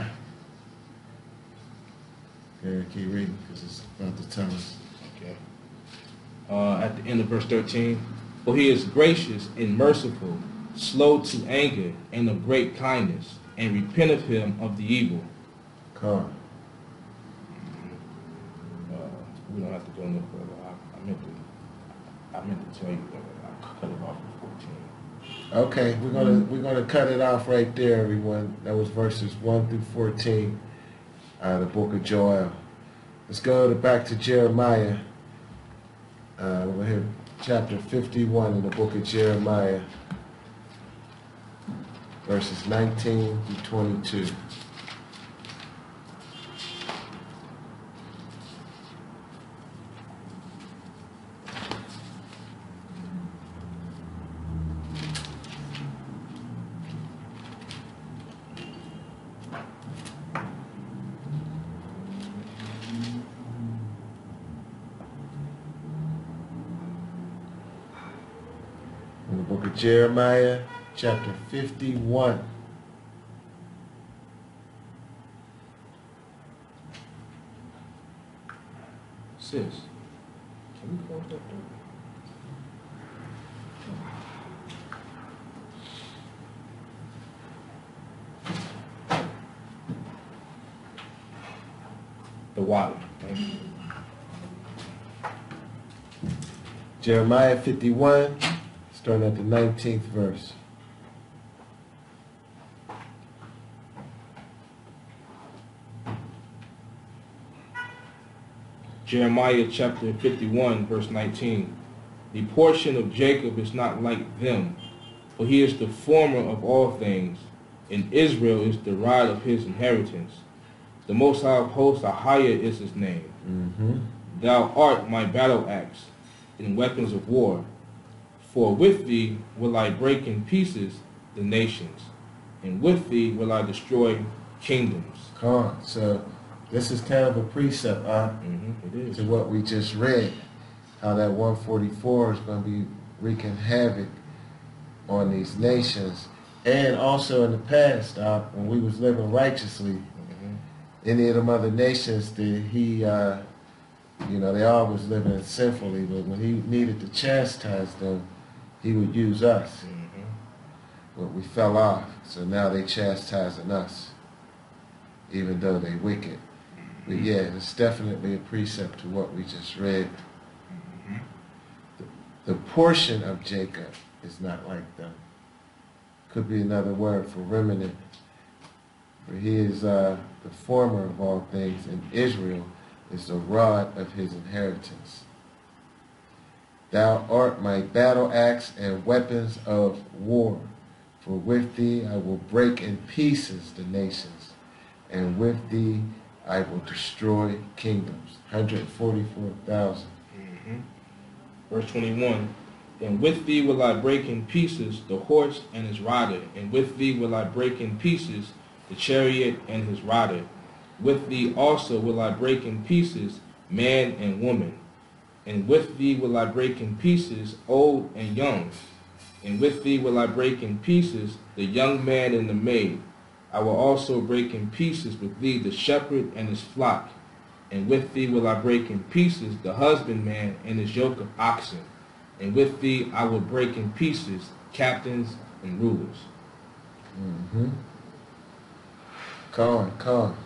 Okay, keep reading because it's about to tell us. Okay. Uh, at the end of verse thirteen, for he is gracious and merciful, slow to anger, and of great kindness, and repenteth him of the evil. Come. Uh, we don't have to go no further. I, I meant to, I meant to tell you that I cut it off at fourteen. Okay, we're gonna we're gonna cut it off right there, everyone. That was verses one through fourteen, uh, the book of Joel. Let's go to, back to Jeremiah. Uh, we're here, chapter fifty-one in the book of Jeremiah, verses nineteen through twenty-two. In the book of Jeremiah, chapter fifty-one. Sis, can we close that door? The water. Thank you. Jeremiah fifty-one, starting at the nineteenth verse. Jeremiah chapter fifty-one, verse nineteen. The portion of Jacob is not like them, for he is the former of all things, and Israel is the right of his inheritance. The Most High of hosts, Ahia is his name. Mm-hmm. Thou art my battle axe and weapons of war. For with thee will I break in pieces the nations, and with thee will I destroy kingdoms. Come on. So this is kind of a precept, huh? Mm-hmm, it is. To what we just read, how that one forty-four is going to be wreaking havoc on these nations. And also in the past, uh, when we was living righteously, Mm-hmm. any of them other nations that he, uh, you know, they all was living sinfully, but when he needed to chastise them, he would use us. Mm-hmm. But we fell off, so now they chastising us. even though they wicked. But yeah, it's definitely a precept to what we just read. The, the portion of Jacob is not like them. Could be another word for remnant. For he is uh, the former of all things, and Israel is the rod of his inheritance. Thou art my battle axe and weapons of war. For with thee I will break in pieces the nations, and with thee I will destroy kingdoms. one hundred forty-four thousand. Mm-hmm. Verse twenty-one. And with thee will I break in pieces the horse and his rider, and with thee will I break in pieces the chariot and his rider. With thee also will I break in pieces man and woman. And with thee will I break in pieces old and young. And with thee will I break in pieces the young man and the maid. I will also break in pieces with thee the shepherd and his flock. And with thee will I break in pieces the husbandman and his yoke of oxen. And with thee I will break in pieces captains and rulers. Mm-hmm. Come on, come on.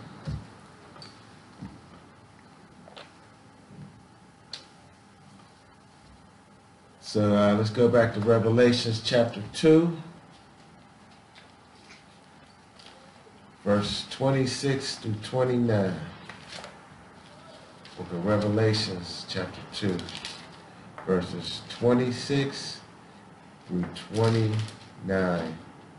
So uh, let's go back to Revelations chapter two, verse twenty-six through twenty-nine. Book of Revelations chapter two, verses twenty-six through twenty-nine.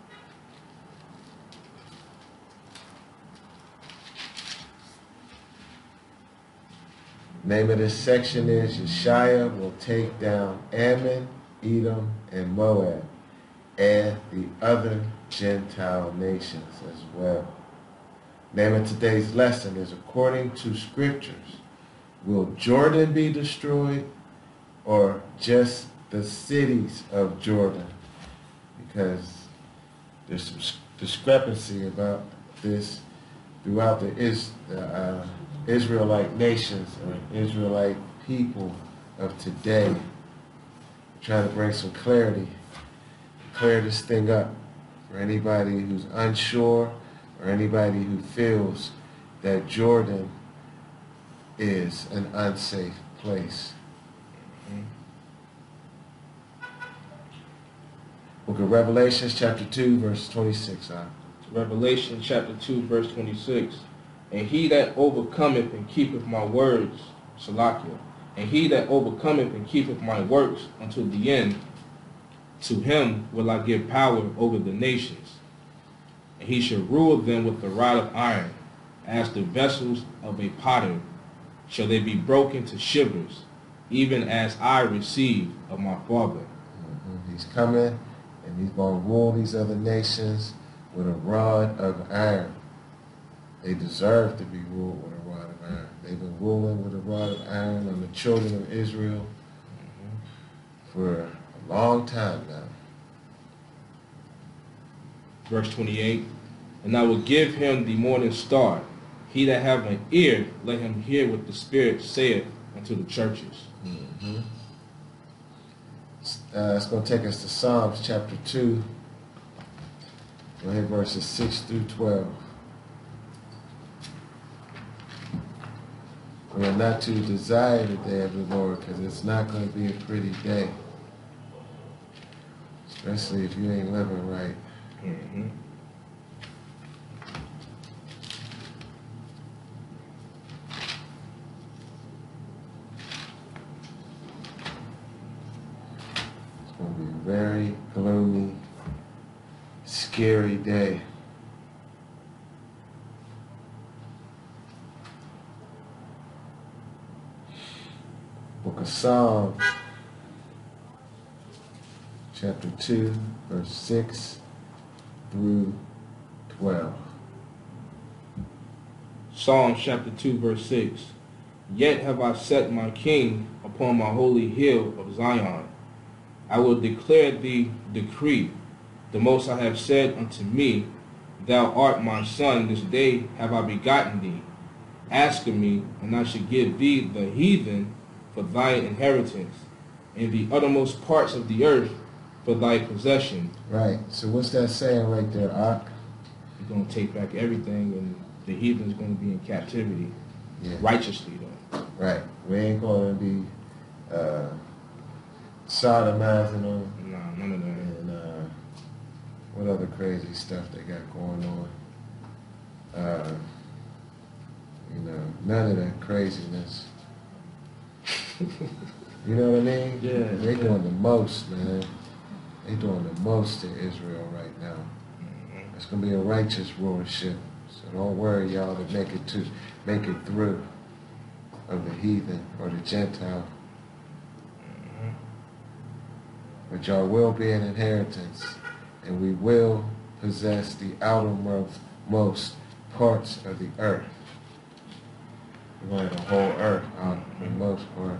Name of this section is Yeshua will take down Ammon, Edom, and Moab, and the other Gentile nations as well. Name of today's lesson is according to scriptures. Will Jordan be destroyed, or just the cities of Jordan? Because there's some discrepancy about this throughout the is the uh, Israelite nations or Israelite people of today. Trying to bring some clarity, clear this thing up for anybody who's unsure or anybody who feels that Jordan is an unsafe place. Mm-hmm. Book of Revelations chapter two verse twenty-six. Huh? Revelation chapter two verse twenty-six. And he that overcometh and keepeth my words, Salakia, and he that overcometh and keepeth my works unto the end, to him will I give power over the nations. And he shall rule them with the rod of iron, as the vessels of a potter shall they be broken to shivers, even as I received of my Father. Mm-hmm. He's coming, and he's going to rule these other nations with a rod of iron. They deserve to be ruled with a rod of iron. They've been ruling with a rod of iron on the children of Israel mm-hmm. for a long time now. Verse twenty-eight. And I will give him the morning star. He that hath an ear, let him hear what the Spirit saith unto the churches. Mm-hmm. Uh, it's going to take us to Psalms chapter two. We'll hit verses six through twelve. We are not to desire the day of the Lord, because it's not going to be a pretty day. Especially if you ain't living right. Mm-hmm. It's going to be a very gloomy, scary day. Book of Psalms, chapter two, verse six through twelve. Psalms chapter two, verse six. Yet have I set my king upon my holy hill of Zion. I will declare thee decree. The Most I have said unto me, Thou art my son, this day have I begotten thee. Ask of me, and I shall give thee the heathen for thy inheritance, and the uttermost parts of the earth for thy possession. Right. So what's that saying right there, Ak? You're going to take back everything and the heathen's going to be in captivity, Yeah. righteously though. Right. We ain't going to be uh, sodomizing them. Nah, none of that. And uh, what other crazy stuff they got going on? Uh, you know, none of that craziness. You know what I mean? Yeah, They yeah. doing the most, man. They doing the most to Israel right now. Mhm. It's gonna be a righteous rulership. So don't worry, y'all, to make it to make it through of the heathen or the Gentile. Mhm. But y'all will be an inheritance, and we will possess the outermost most parts of the earth. We're going to have the whole earth out for the most part.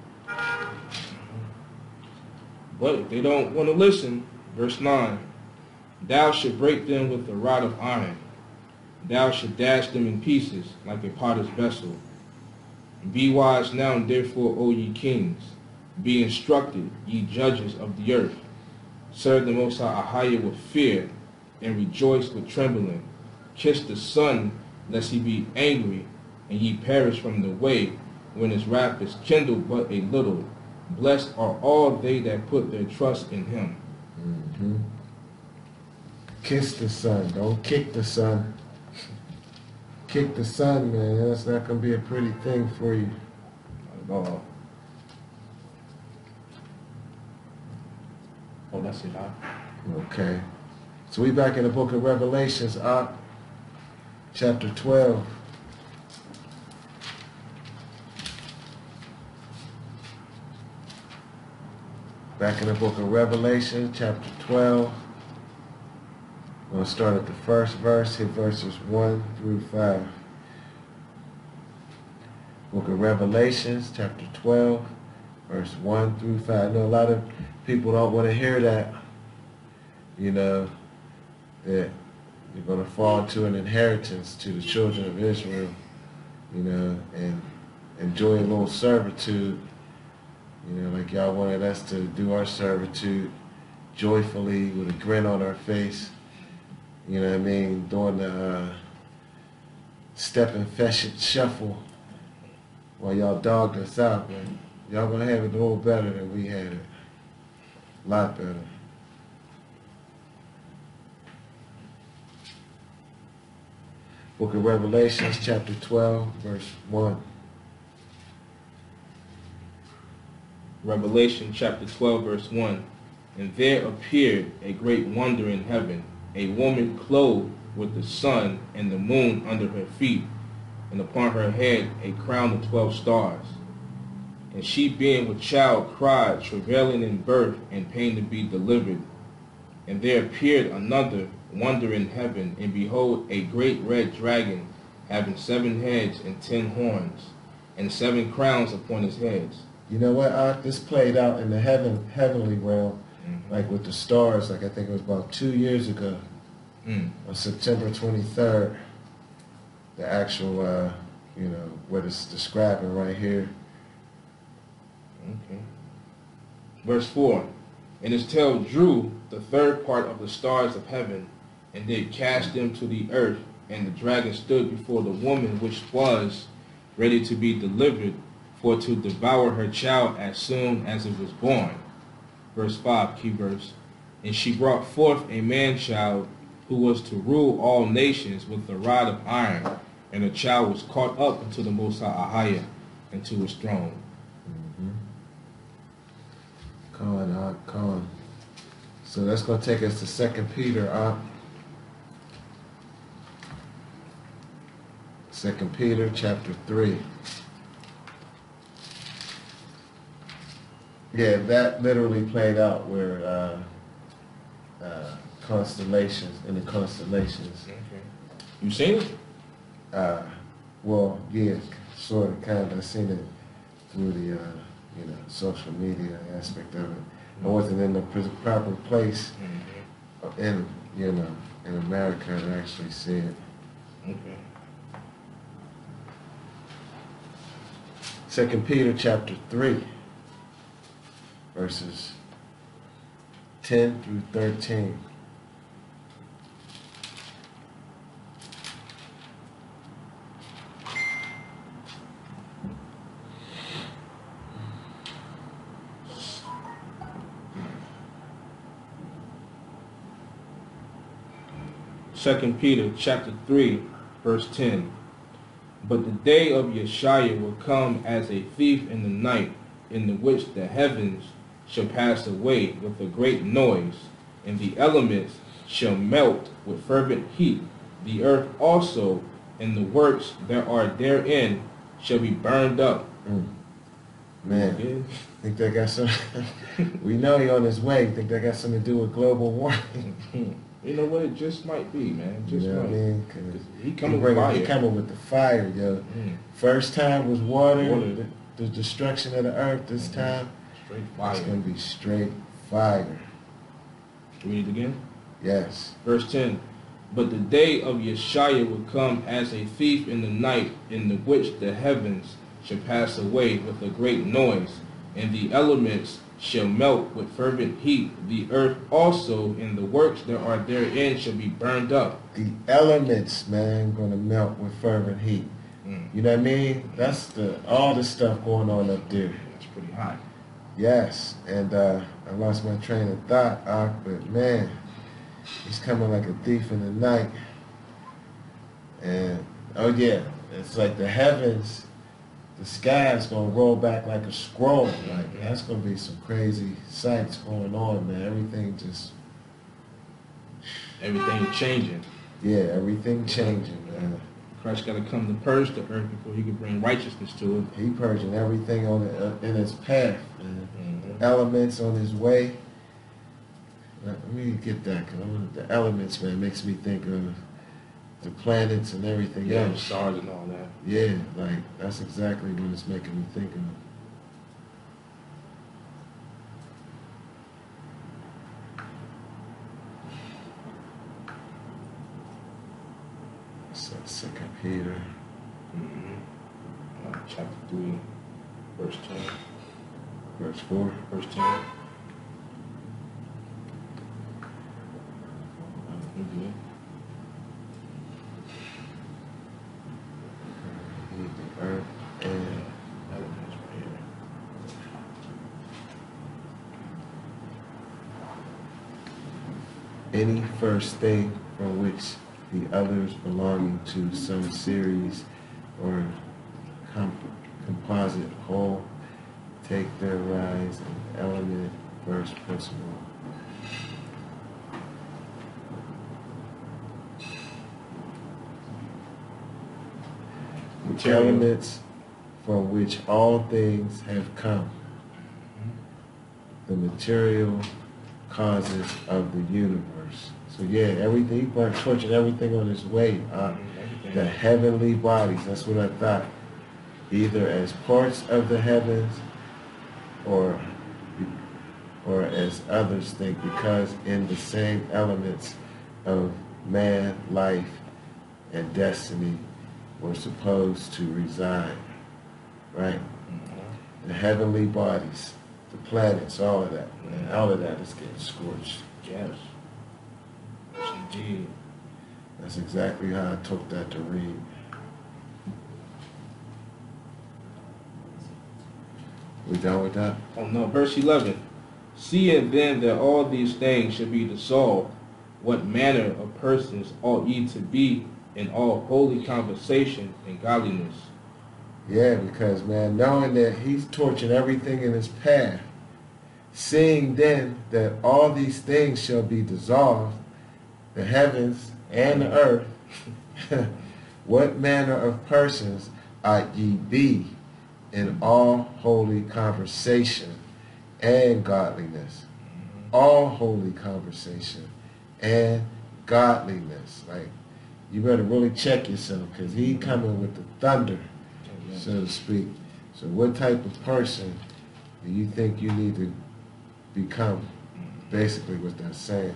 But if they don't want to listen, verse nine, thou should break them with a rod of iron. Thou should dash them in pieces like a potter's vessel. Be wise now, therefore, O ye kings. Be instructed, ye judges of the earth. Serve the Most High Ahaya with fear, and rejoice with trembling. Kiss the Son, lest he be angry, and ye perish from the way, when his wrath is kindled but a little. Blessed are all they that put their trust in him. Mm-hmm. Kiss the Son. Don't kick the Son. Kick the Son, man. That's not going to be a pretty thing for you. Not at all. Oh, that's it, huh? Okay. So we back in the book of Revelations, uh, chapter twelve. Back in the book of Revelation, chapter twelve. I'm going to start at the first verse, hit verses one through five. Book of Revelations, chapter twelve, verse one through five. I know a lot of people don't want to hear that, you know, that you're going to fall into an inheritance to the children of Israel, you know, and enjoy a little servitude. You know, like y'all wanted us to do our servitude joyfully with a grin on our face. You know what I mean? Doing the uh, step and fetch it shuffle while y'all dogged us out, man. Y'all gonna have it a little better than we had it. A lot better. Book of Revelations, chapter twelve, verse one. Revelation chapter twelve, verse one. And there appeared a great wonder in heaven, a woman clothed with the sun and the moon under her feet, and upon her head a crown of twelve stars. And she being with child cried, travailing in birth and pain to be delivered. And there appeared another wonder in heaven, and behold, a great red dragon, having seven heads and ten horns, and seven crowns upon his heads. You know what, Ak? This played out in the heaven, heavenly realm, Mm-hmm. like with the stars, like I think it was about two years ago, Mm. on September twenty-third. The actual, uh, you know, what it's describing right here. Okay. Verse four. And his tail drew the third part of the stars of heaven, and did cast them to the earth. And the dragon stood before the woman which was ready to be delivered, for to devour her child as soon as it was born. Verse five, key verse. And she brought forth a man-child, who was to rule all nations with a rod of iron. And the child was caught up into the Most High Ahaya, into his throne. Mm-hmm. Con, Ak, con. So that's going to take us to Second Peter, Ak. Second Peter, chapter three. Yeah, that literally played out where uh, uh, constellations, in the constellations. Okay. You seen it? Uh, well, yeah, sort of, kind of. I seen it through the, uh, you know, social media aspect of it. I wasn't in the pr- proper place Mm-hmm. in, you know, in America to actually see it. Okay. Second Peter chapter three, verses ten through thirteen. Second Peter chapter three, verse ten. But the day of Yeshua will come as a thief in the night, in the which the heavens shall pass away with a great noise, and the elements shall melt with fervent heat. The earth also and the works that are therein shall be burned up. Mm. Man, Again. think that got some? We know he on his way. Think that got something to do with global warming? You know what? It just might be, man. Just You know might. what I mean? 'Cause He he, coming with bringing, fire. he coming with the fire, yo. Mm. First time was water, Water. The, the destruction of the earth. This Mhm. time, Straight it's fire. gonna be straight fire. Read it again. Yes. Verse ten. But the day of Yeshua will come as a thief in the night, in the which the heavens shall pass away with a great noise, and the elements shall melt with fervent heat. The earth also and the works that are therein shall be burned up. The elements, man, gonna melt with fervent heat. Mm. You know what I mean? That's the all the stuff going on up there. That's pretty hot. Yes, and uh, I lost my train of thought, uh, but man, he's coming like a thief in the night. And oh yeah, it's like the heavens, the sky's gonna roll back like a scroll. Like that's gonna be some crazy sights going on, man. Everything just, Everything changing. yeah, everything changing, man. Christ got to come to purge the earth before he can bring righteousness to it. He purging everything on it, uh, in his path, man. Mhm. Elements on his way. Let me get that, cause I'm, the elements, man, makes me think of the planets and everything Yeah, the else. stars and all that. Yeah, like that's exactly what it's making me think of. So Second Peter, Mm-hmm. Uh, chapter three, verse ten. verse four. Verse ten. Mhm. The earth and Elements right here. any first thing from which the others belonging to some series or comp- composite whole take their rise in element first principle. The Material. elements from which all things have come, the material causes of the universe. So yeah, everything, he burnt torching everything on his way. Uh, Everything. the heavenly bodies, that's what I thought. Either as parts of the heavens or or as others think, because in the same elements of man, life, and destiny were supposed to reside. Right? Mhm. The heavenly bodies, the planets, all of that. Man, all of that is getting scorched. Yes. Yes, indeed. That's exactly how I took that to read. We done with that? Oh no, verse eleven. Seeing then that all these things should be dissolved, what manner of persons ought ye to be in all holy conversation and godliness? Yeah, because, man, knowing that he's torching everything in his path, seeing then that all these things shall be dissolved, the heavens and the earth, what manner of persons ought ye be in all holy conversation and godliness? All holy conversation and godliness. Like, you better really check yourself, because he coming with the thunder, so to speak. So what type of person do you think you need to become? Basically what that's saying.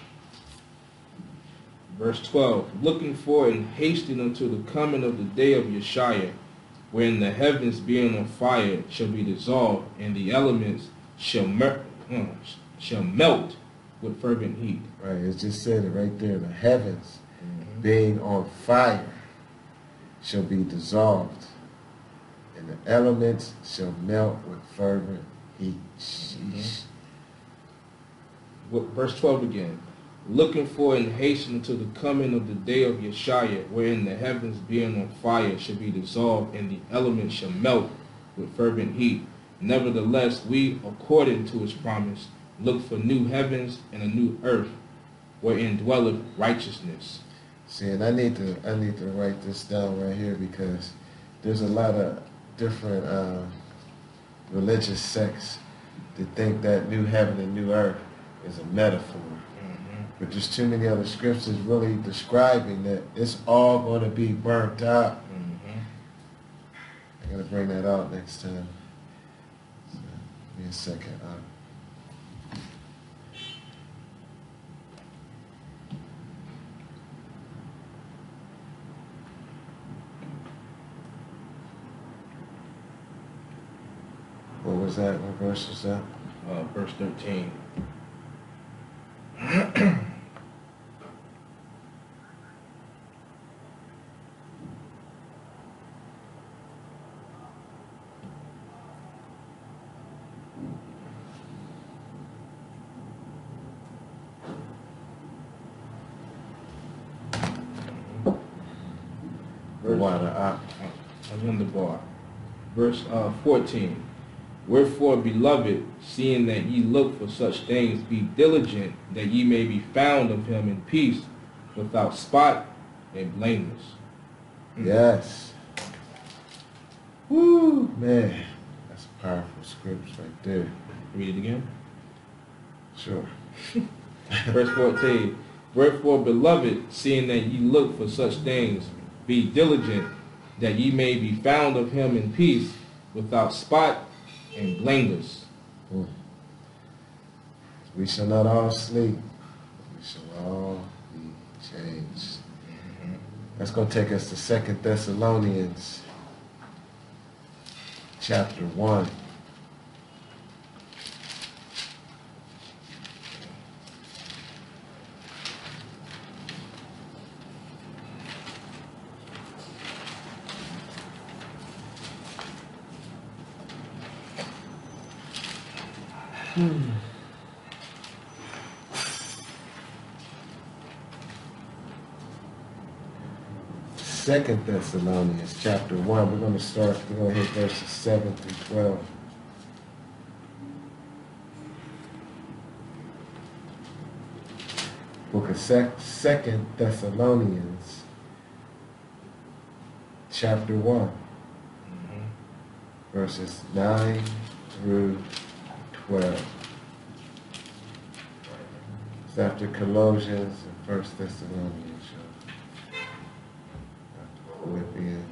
Verse twelve. Looking for and hasting unto the coming of the day of Yeshua, wherein the heavens being on fire shall be dissolved, and the elements shall, mer- uh, shall melt with fervent heat. Right, it just said it right there. The heavens being on fire shall be dissolved, and the elements shall melt with fervent heat. Sheesh. What- Verse twelve again. looking for and hastening to the coming of the day of Yeshua, wherein the heavens being on fire shall be dissolved, and the elements shall melt with fervent heat. Nevertheless, we, according to his promise, look for new heavens and a new earth, wherein dwelleth righteousness. See, and I need to I need to write this down right here, because there's a lot of different uh, religious sects that think that new heaven and new earth is a metaphor. Mm-hmm. But there's too many other scriptures really describing that it's all going to be burnt out. Mm-hmm. I'm going to bring that out next time. So, give me a second. Uh, What was that? What verse was that? Uh, verse thirteen. Verse, Water up. I was on the bar. Verse uh, fourteen. Wherefore, beloved, seeing that ye look for such things, be diligent that ye may be found of him in peace, without spot and blameless. Mm. Yes. Woo, man. That's a powerful scripture right there. Read it again. Sure. Verse fourteen. Wherefore, beloved, seeing that ye look for such things, be diligent that ye may be found of him in peace, without spot and blameless. Mm. We shall not all sleep. We shall all be changed. Mm-hmm. That's going to take us to Second Thessalonians chapter one. Hmm. Second Thessalonians chapter one. We're going to start, we're going to hit verses seven through twelve. Book of sec- Second Thessalonians chapter one, Mm-hmm. verses nine through twelve. It's after Colossians and First Thessalonians. After Philippians.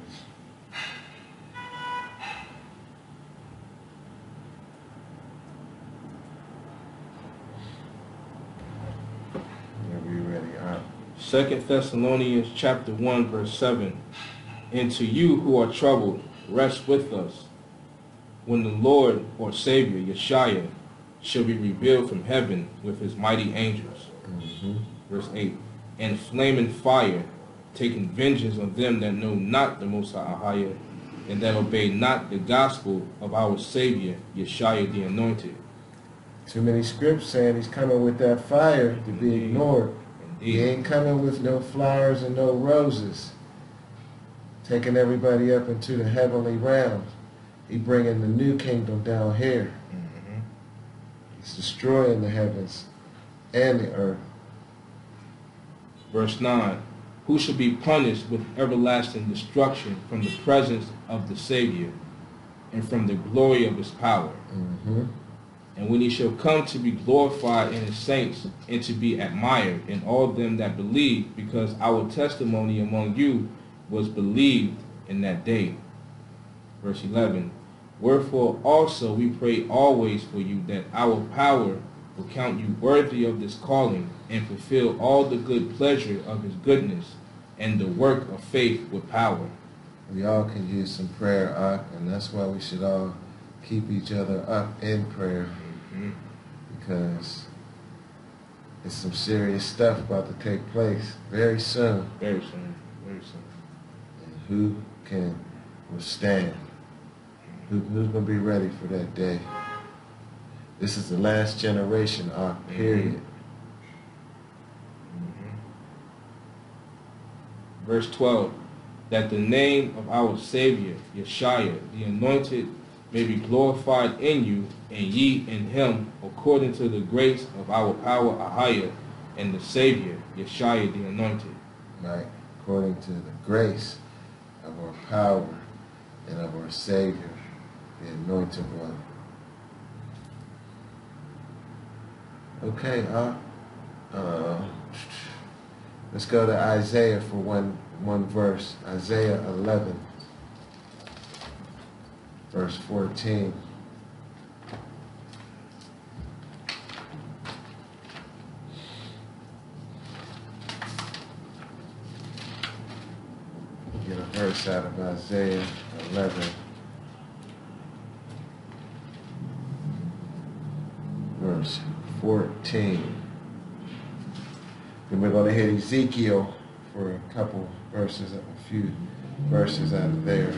Are we ready? All right. Second Thessalonians chapter one, verse seven. And to you who are troubled, rest with us, when the Lord or Savior, Yeshua, shall be revealed from heaven with his mighty angels. Mm-hmm. Verse eight. And flaming fire, taking vengeance on them that know not the Most High, and that obey not the gospel of our Savior, Yeshua the Anointed. Too many scripts saying he's coming with that fire to be Indeed. ignored. He Indeed. ain't coming with no flowers and no roses. Taking everybody up into the heavenly realms. He bringing the new kingdom down here. Mm-hmm. He's destroying the heavens and the earth. Verse nine. Who shall be punished with everlasting destruction from the presence of the Savior and from the glory of his power. Mm-hmm. And when he shall come to be glorified in his saints and to be admired in all them that believe, because our testimony among you was believed in that day. Verse eleven. Wherefore also we pray always for you, that our power will count you worthy of this calling, and fulfill all the good pleasure of his goodness, and the work of faith with power. We all can use some prayer up, and that's why we should all keep each other up in prayer, Mm-hmm. because it's some serious stuff about to take place very soon. Very soon. Very soon. And who can withstand? Who, who's going to be ready for that day? This is the last generation, our period. Verse twelve, that the name of our Savior, Yeshua, the Anointed, may be glorified in you, and ye in him, according to the grace of our power, Ahaya, and the Savior, Yeshua, the Anointed. Right, according to the grace of our power and of our Savior, the Anointed One. Okay, uh, uh, let's go to Isaiah for one one verse. Isaiah eleven, verse fourteen. Get a verse out of Isaiah eleven, verse fourteen. Then we're going to hit Ezekiel for a couple verses, a few verses out of there.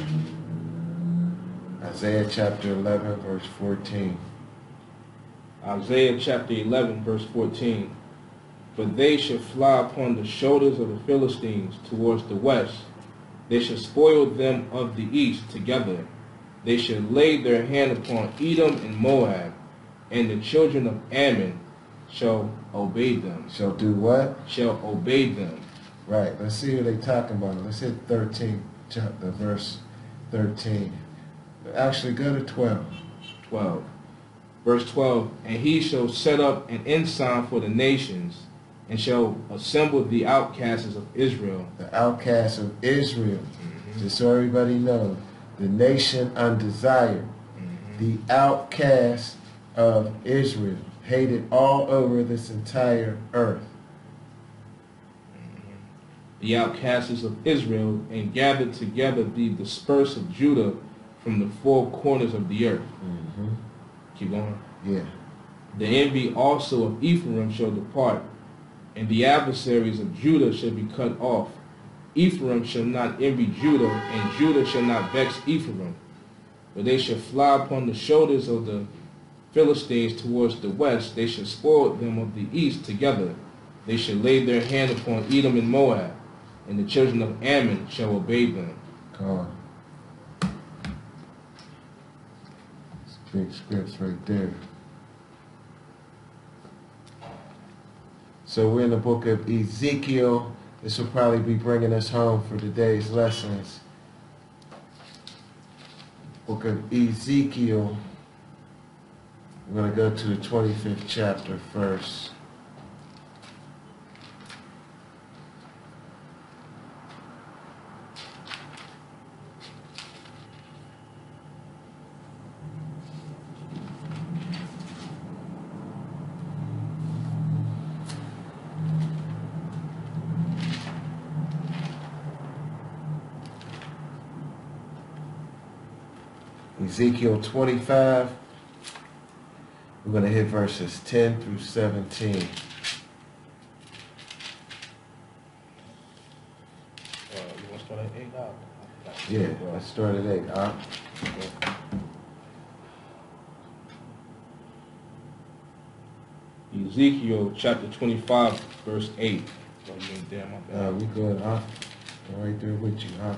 Isaiah chapter eleven, verse fourteen. Isaiah chapter eleven, verse fourteen. For they shall fly upon the shoulders of the Philistines towards the west. They shall spoil them of the east together. They shall lay their hand upon Edom and Moab, and the children of Ammon shall obey them. Shall do what? Shall obey them. Right, let's see who they talking about. Let's hit thirteen, chapter, verse thirteen. Actually, go to twelve. twelve. Verse twelve, and he shall set up an ensign for the nations, and shall assemble the outcasts of Israel. The outcasts of Israel, Mm-hmm. just so everybody knows, the nation undesired, Mm-hmm. the outcasts of Israel, hated all over this entire earth. The outcasts of Israel, and gathered together the dispersed of Judah from the four corners of the earth. Mm-hmm. Keep going. Yeah. The envy also of Ephraim shall depart, and the adversaries of Judah shall be cut off. Ephraim shall not envy Judah, and Judah shall not vex Ephraim. But they shall fly upon the shoulders of the Philistines towards the west. They shall spoil them of the east together. They shall lay their hand upon Edom and Moab, and the children of Ammon shall obey them. Come on. It's big scripts right there. So we're in the book of Ezekiel. This will probably be bringing us home for today's lessons. Book of Ezekiel. We're going to go to the twenty-fifth chapter first. Ezekiel twenty-five, we're going to hit verses ten through seventeen. Uh, you want to start at eight? No. Yeah, let's start at eight. Huh? Ezekiel chapter twenty-five, verse eight. Oh, you ain't there, my bad. Uh, we good, huh? I'm right there with you, huh?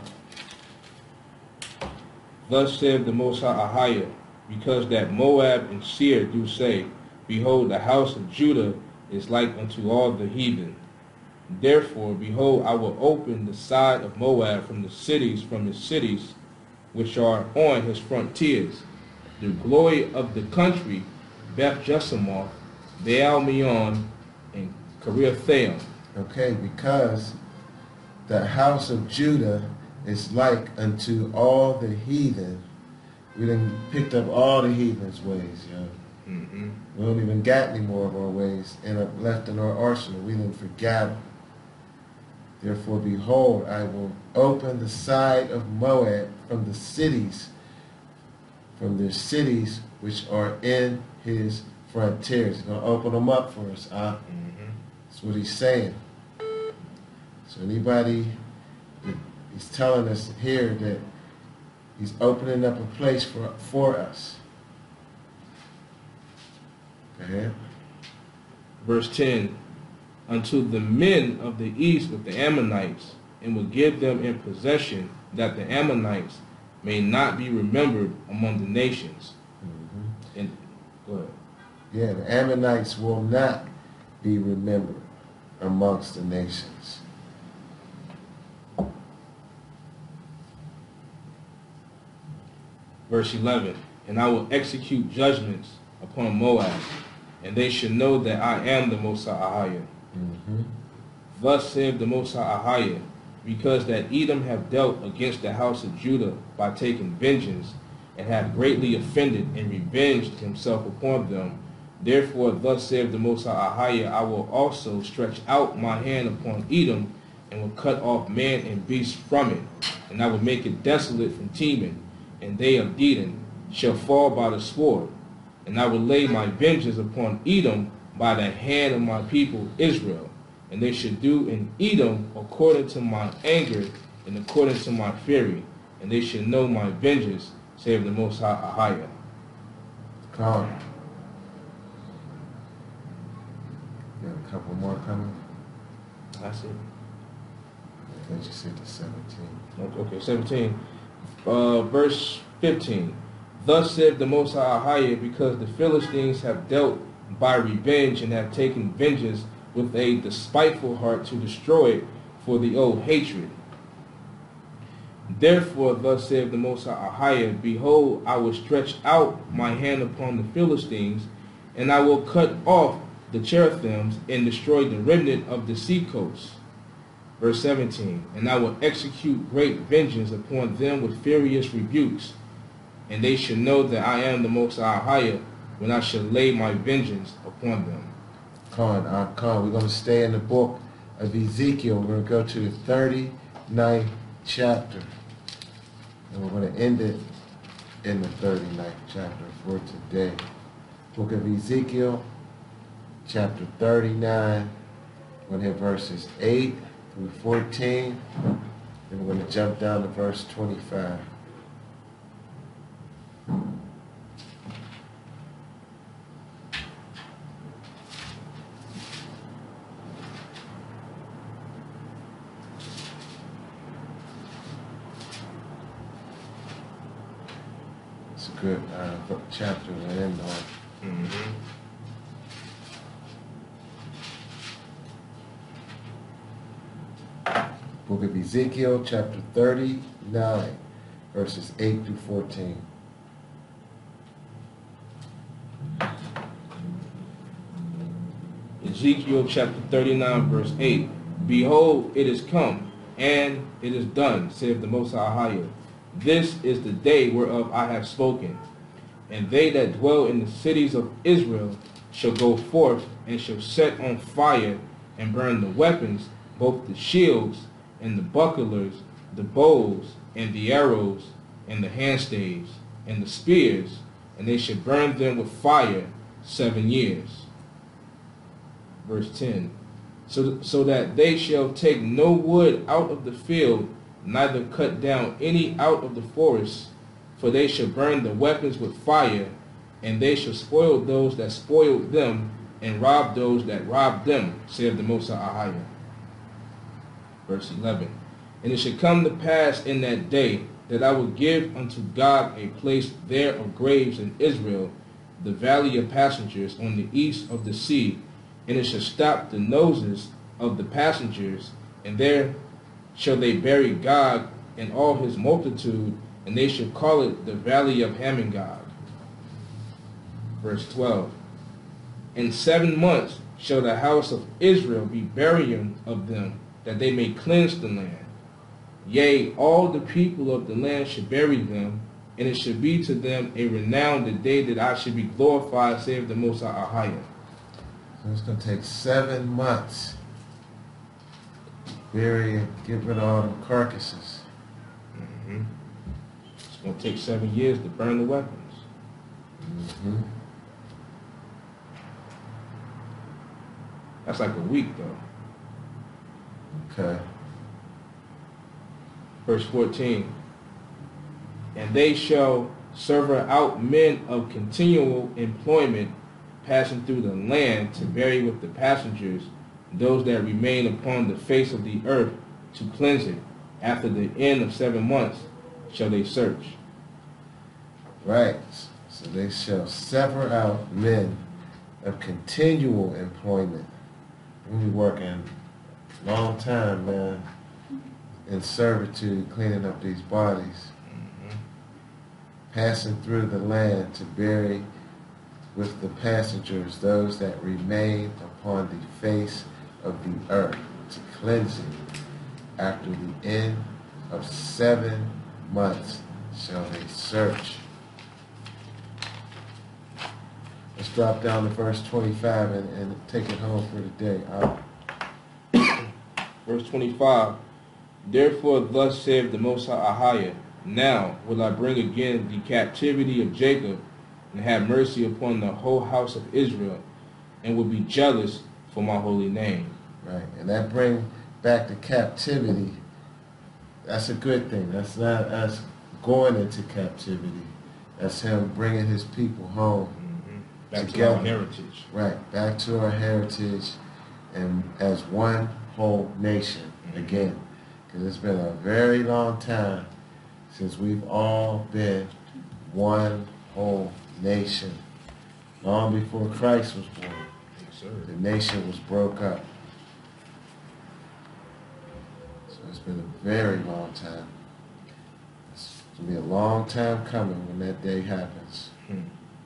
Thus saith the Most High Ahaya, because that Moab and Seir do say, behold, the house of Judah is like unto all the heathen. Therefore, behold, I will open the side of Moab from the cities, from his cities, which are on his frontiers. The glory of the country, Beth Jesimoth, Baal Meon, and Kiriathaim. Okay, because the house of Judah is like unto all the heathen. We done picked up all the heathens' ways, yo. Mm-hmm. We don't even got any more of our ways in our, left in our arsenal. We done forgot them. Therefore, behold, I will open the side of Moab from the cities, from their cities which are in his frontiers. He's going to open them up for us. Huh? Mm-hmm. That's what he's saying. So anybody, he's telling us here that he's opening up a place for, for us. Go ahead. Verse ten, unto the men of the east with the Ammonites, and will give them in possession, that the Ammonites may not be remembered among the nations. Mm-hmm. And go ahead. Yeah, the Ammonites will not be remembered amongst the nations. Verse eleven, and I will execute judgments upon Moab, and they shall know that I am the Most High Ahijah. Mm-hmm. Thus saith the Most High Ahijah, because that Edom have dealt against the house of Judah by taking vengeance, and have greatly offended and revenged himself upon them. Therefore thus saith the Most High Ahijah, I will also stretch out my hand upon Edom, and will cut off man and beast from it, and I will make it desolate from Teman, and they of Dedan shall fall by the sword. And I will lay my vengeance upon Edom by the hand of my people Israel, and they shall do in Edom according to my anger and according to my fury, and they shall know my vengeance, saith the Most High Ahijah. Come on. Got a couple more coming. That's it. I think you said the seventeen. Okay, seventeen. Uh, verse fifteen. Thus saith the Most High Ahijah, because the Philistines have dealt by revenge and have taken vengeance with a despiteful heart to destroy it for the old hatred. Therefore thus saith the Most High Ahijah, behold, I will stretch out my hand upon the Philistines, and I will cut off the cherethims and destroy the remnant of the seacoast. Verse seventeen, and I will execute great vengeance upon them with furious rebukes, and they shall know that I am the Most High Ahijah, when I shall lay my vengeance upon them. Con, uh, Con, we're going to stay in the book of Ezekiel. We're going to go to the thirty-ninth chapter. And we're going to end it in the thirty-ninth chapter for today. Book of Ezekiel, chapter thirty-nine. We're going to hit verses eight through fourteen. Then we're going to jump down to verse twenty-five. It's a good uh, chapter to end on. Mm-hmm. Book of Ezekiel, chapter thirty-nine, verses eight through fourteen. Ezekiel chapter thirty-nine, verse eight. Behold, it is come, and it is done, saith the Most High Ahijah. This is the day whereof I have spoken. And they that dwell in the cities of Israel shall go forth, and shall set on fire, and burn the weapons, both the shields, and the bucklers, the bows, and the arrows, and the handstaves, and the spears, and they shall burn them with fire seven years. Verse ten. So, so that they shall take no wood out of the field, neither cut down any out of the forest, for they shall burn the weapons with fire, and they shall spoil those that spoiled them, and rob those that robbed them, saith the Most High Ahijah. Verse eleven. And it shall come to pass in that day, that I will give unto God a place there of graves in Israel, the valley of passengers on the east of the sea, and it shall stop the noses of the passengers, and there shall they bury God and all his multitude, and they shall call it the valley of Hammongog. Verse twelve. In seven months shall the house of Israel be burying of them, that they may cleanse the land. Yea, all the people of the land shall bury them, and it shall be to them a renown the day that I shall be glorified, saith the Most High Ahijah. So it's going to take seven months. Bury and get rid of all them carcasses. Mm-hmm. It's going to take seven years to burn the weapons. Mm-hmm. That's like a week, though. Okay. Verse fourteen. And they shall sever out men of continual employment, passing through the land, to bury with the passengers those that remain upon the face of the earth, to cleanse it. After the end of seven months shall they search. Right. So they shall sever out men of continual employment. We'll be working a long time, man, in servitude, cleaning up these bodies, Mm-hmm. passing through the land to bury with the passengers those that remain upon the face of the earth, to cleanse it. After the end of seven months shall they search. Let's drop down to verse twenty-five and, and take it home for the day. Out. Verse twenty-five. Therefore thus saith the Most High Ahiah, now will I bring again the captivity of Jacob, and have mercy upon the whole house of Israel, and will be jealous for my holy name. Right, and that bring back the captivity. That's a good thing. That's not us going into captivity. That's him bringing his people home. Mm-hmm. Back Together. to our heritage. Right, back to our heritage and as one whole nation again. Because it's been a very long time since we've all been one whole nation. Long before Christ was born, Yes, sir. the nation was broke up. So it's been a very long time. It's going to be a long time coming when that day happens. Hmm.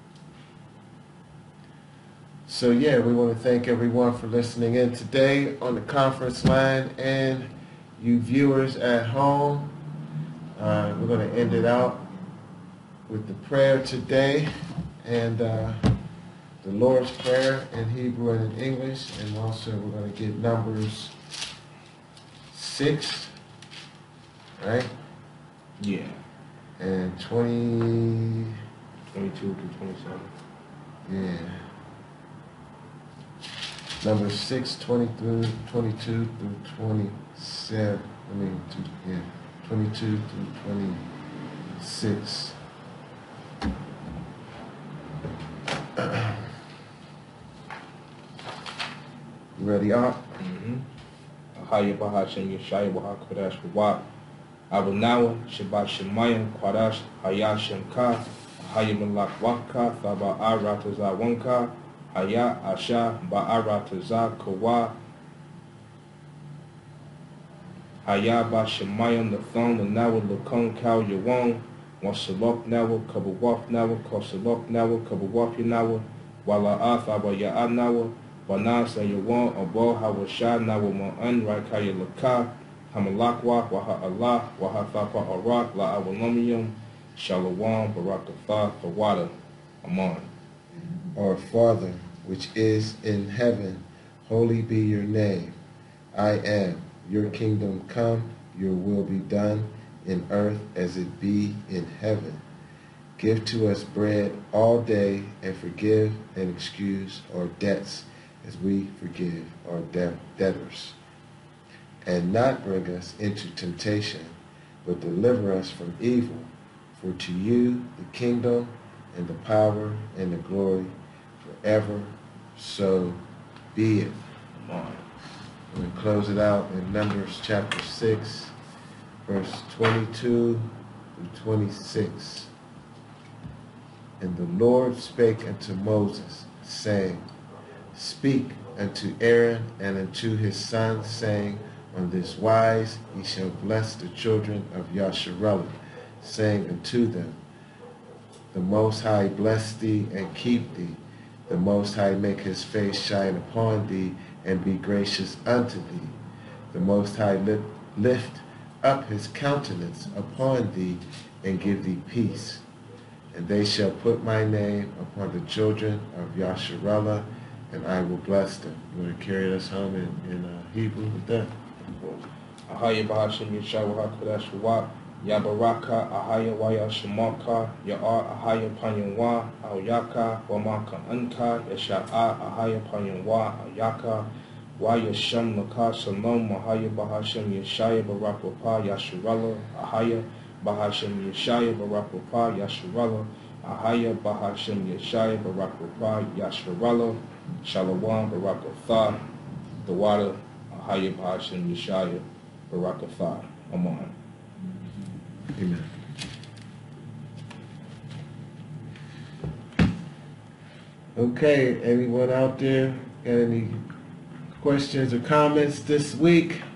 So yeah, we want to thank everyone for listening in today on the conference line, and you viewers at home. Uh, we're going to end it out with the prayer today, and uh, the Lord's Prayer in Hebrew and in English, and also we're going to get Numbers six, right? Yeah. And twenty, twenty-two through twenty-seven. yeah. Number six, twenty through twenty-two through twenty-seven. I mean, two, yeah, twenty-two through twenty-six. You ready, Art? Mm-hmm. Ahaya Bahashem Yeshaya Baha Kodash Bawat. Abunawa Shabbat Shemayim Kwadash Hayashem Ka. Ahaya Malak Waka Thaba Arataza Wanka. Haya Asha Ba'arataza Kawa. Haya Ba Shemayim the Thon the Nawa Lakon Kau Yawon. Wasalok Nawa Kabawaf Nawa Kosalok Nawa Kabawaf Nawa. Wala Athaba Ya'a Nawa. Wanasa Yawan Abo Hawasha Nawa Ma'an Rakaya Laka. Hamalakwa Waha Allah Waha Thapa Arak La Awalamium. Shalawam Barakatha Thawada. Aman. Our Father, which is in heaven, holy be your name. I am. Your kingdom come, your will be done, in earth as it be in heaven. Give to us bread all day, and forgive and excuse our debts, as we forgive our de- debtors. And not bring us into temptation, but deliver us from evil. For to you the kingdom, and the power, and the glory, forever, so be it. Amen. We close it out in Numbers chapter six, verse twenty-two through twenty-six. And the Lord spake unto Moses, saying, Speak unto Aaron and unto his sons, saying, On this wise ye shall bless the children of Yasharallah, saying unto them, The Most High bless thee and keep thee. The Most High make his face shine upon thee and be gracious unto thee. The Most High lift, lift up his countenance upon thee and give thee peace. And they shall put my name upon the children of Yasharallah, and I will bless them. You want to carry us home in, in uh, Hebrew with that? Ahaya Bahashem Yeshaya Baha Kodash Bawat. Yabaraka Ahaya Waya Shemaka Ya'ar Ahaya Panyanwa Aoyaka Wamaka Anka Yasha'a Ahaya Panyanwa Ayaka Waya Shem Laka Shalom Ahaya Bahashem Yeshaya Barakapa Yasharallah Ahaya Bahashem Yeshaya Barakapa Yasharallah Ahaya Bahashem Yeshaya Barakapa Yasharallah Shalom Barakatha the water Ahaya Bahashem Yeshaya Barakatah. Amen. Amen. Okay, anyone out there got any questions or comments this week?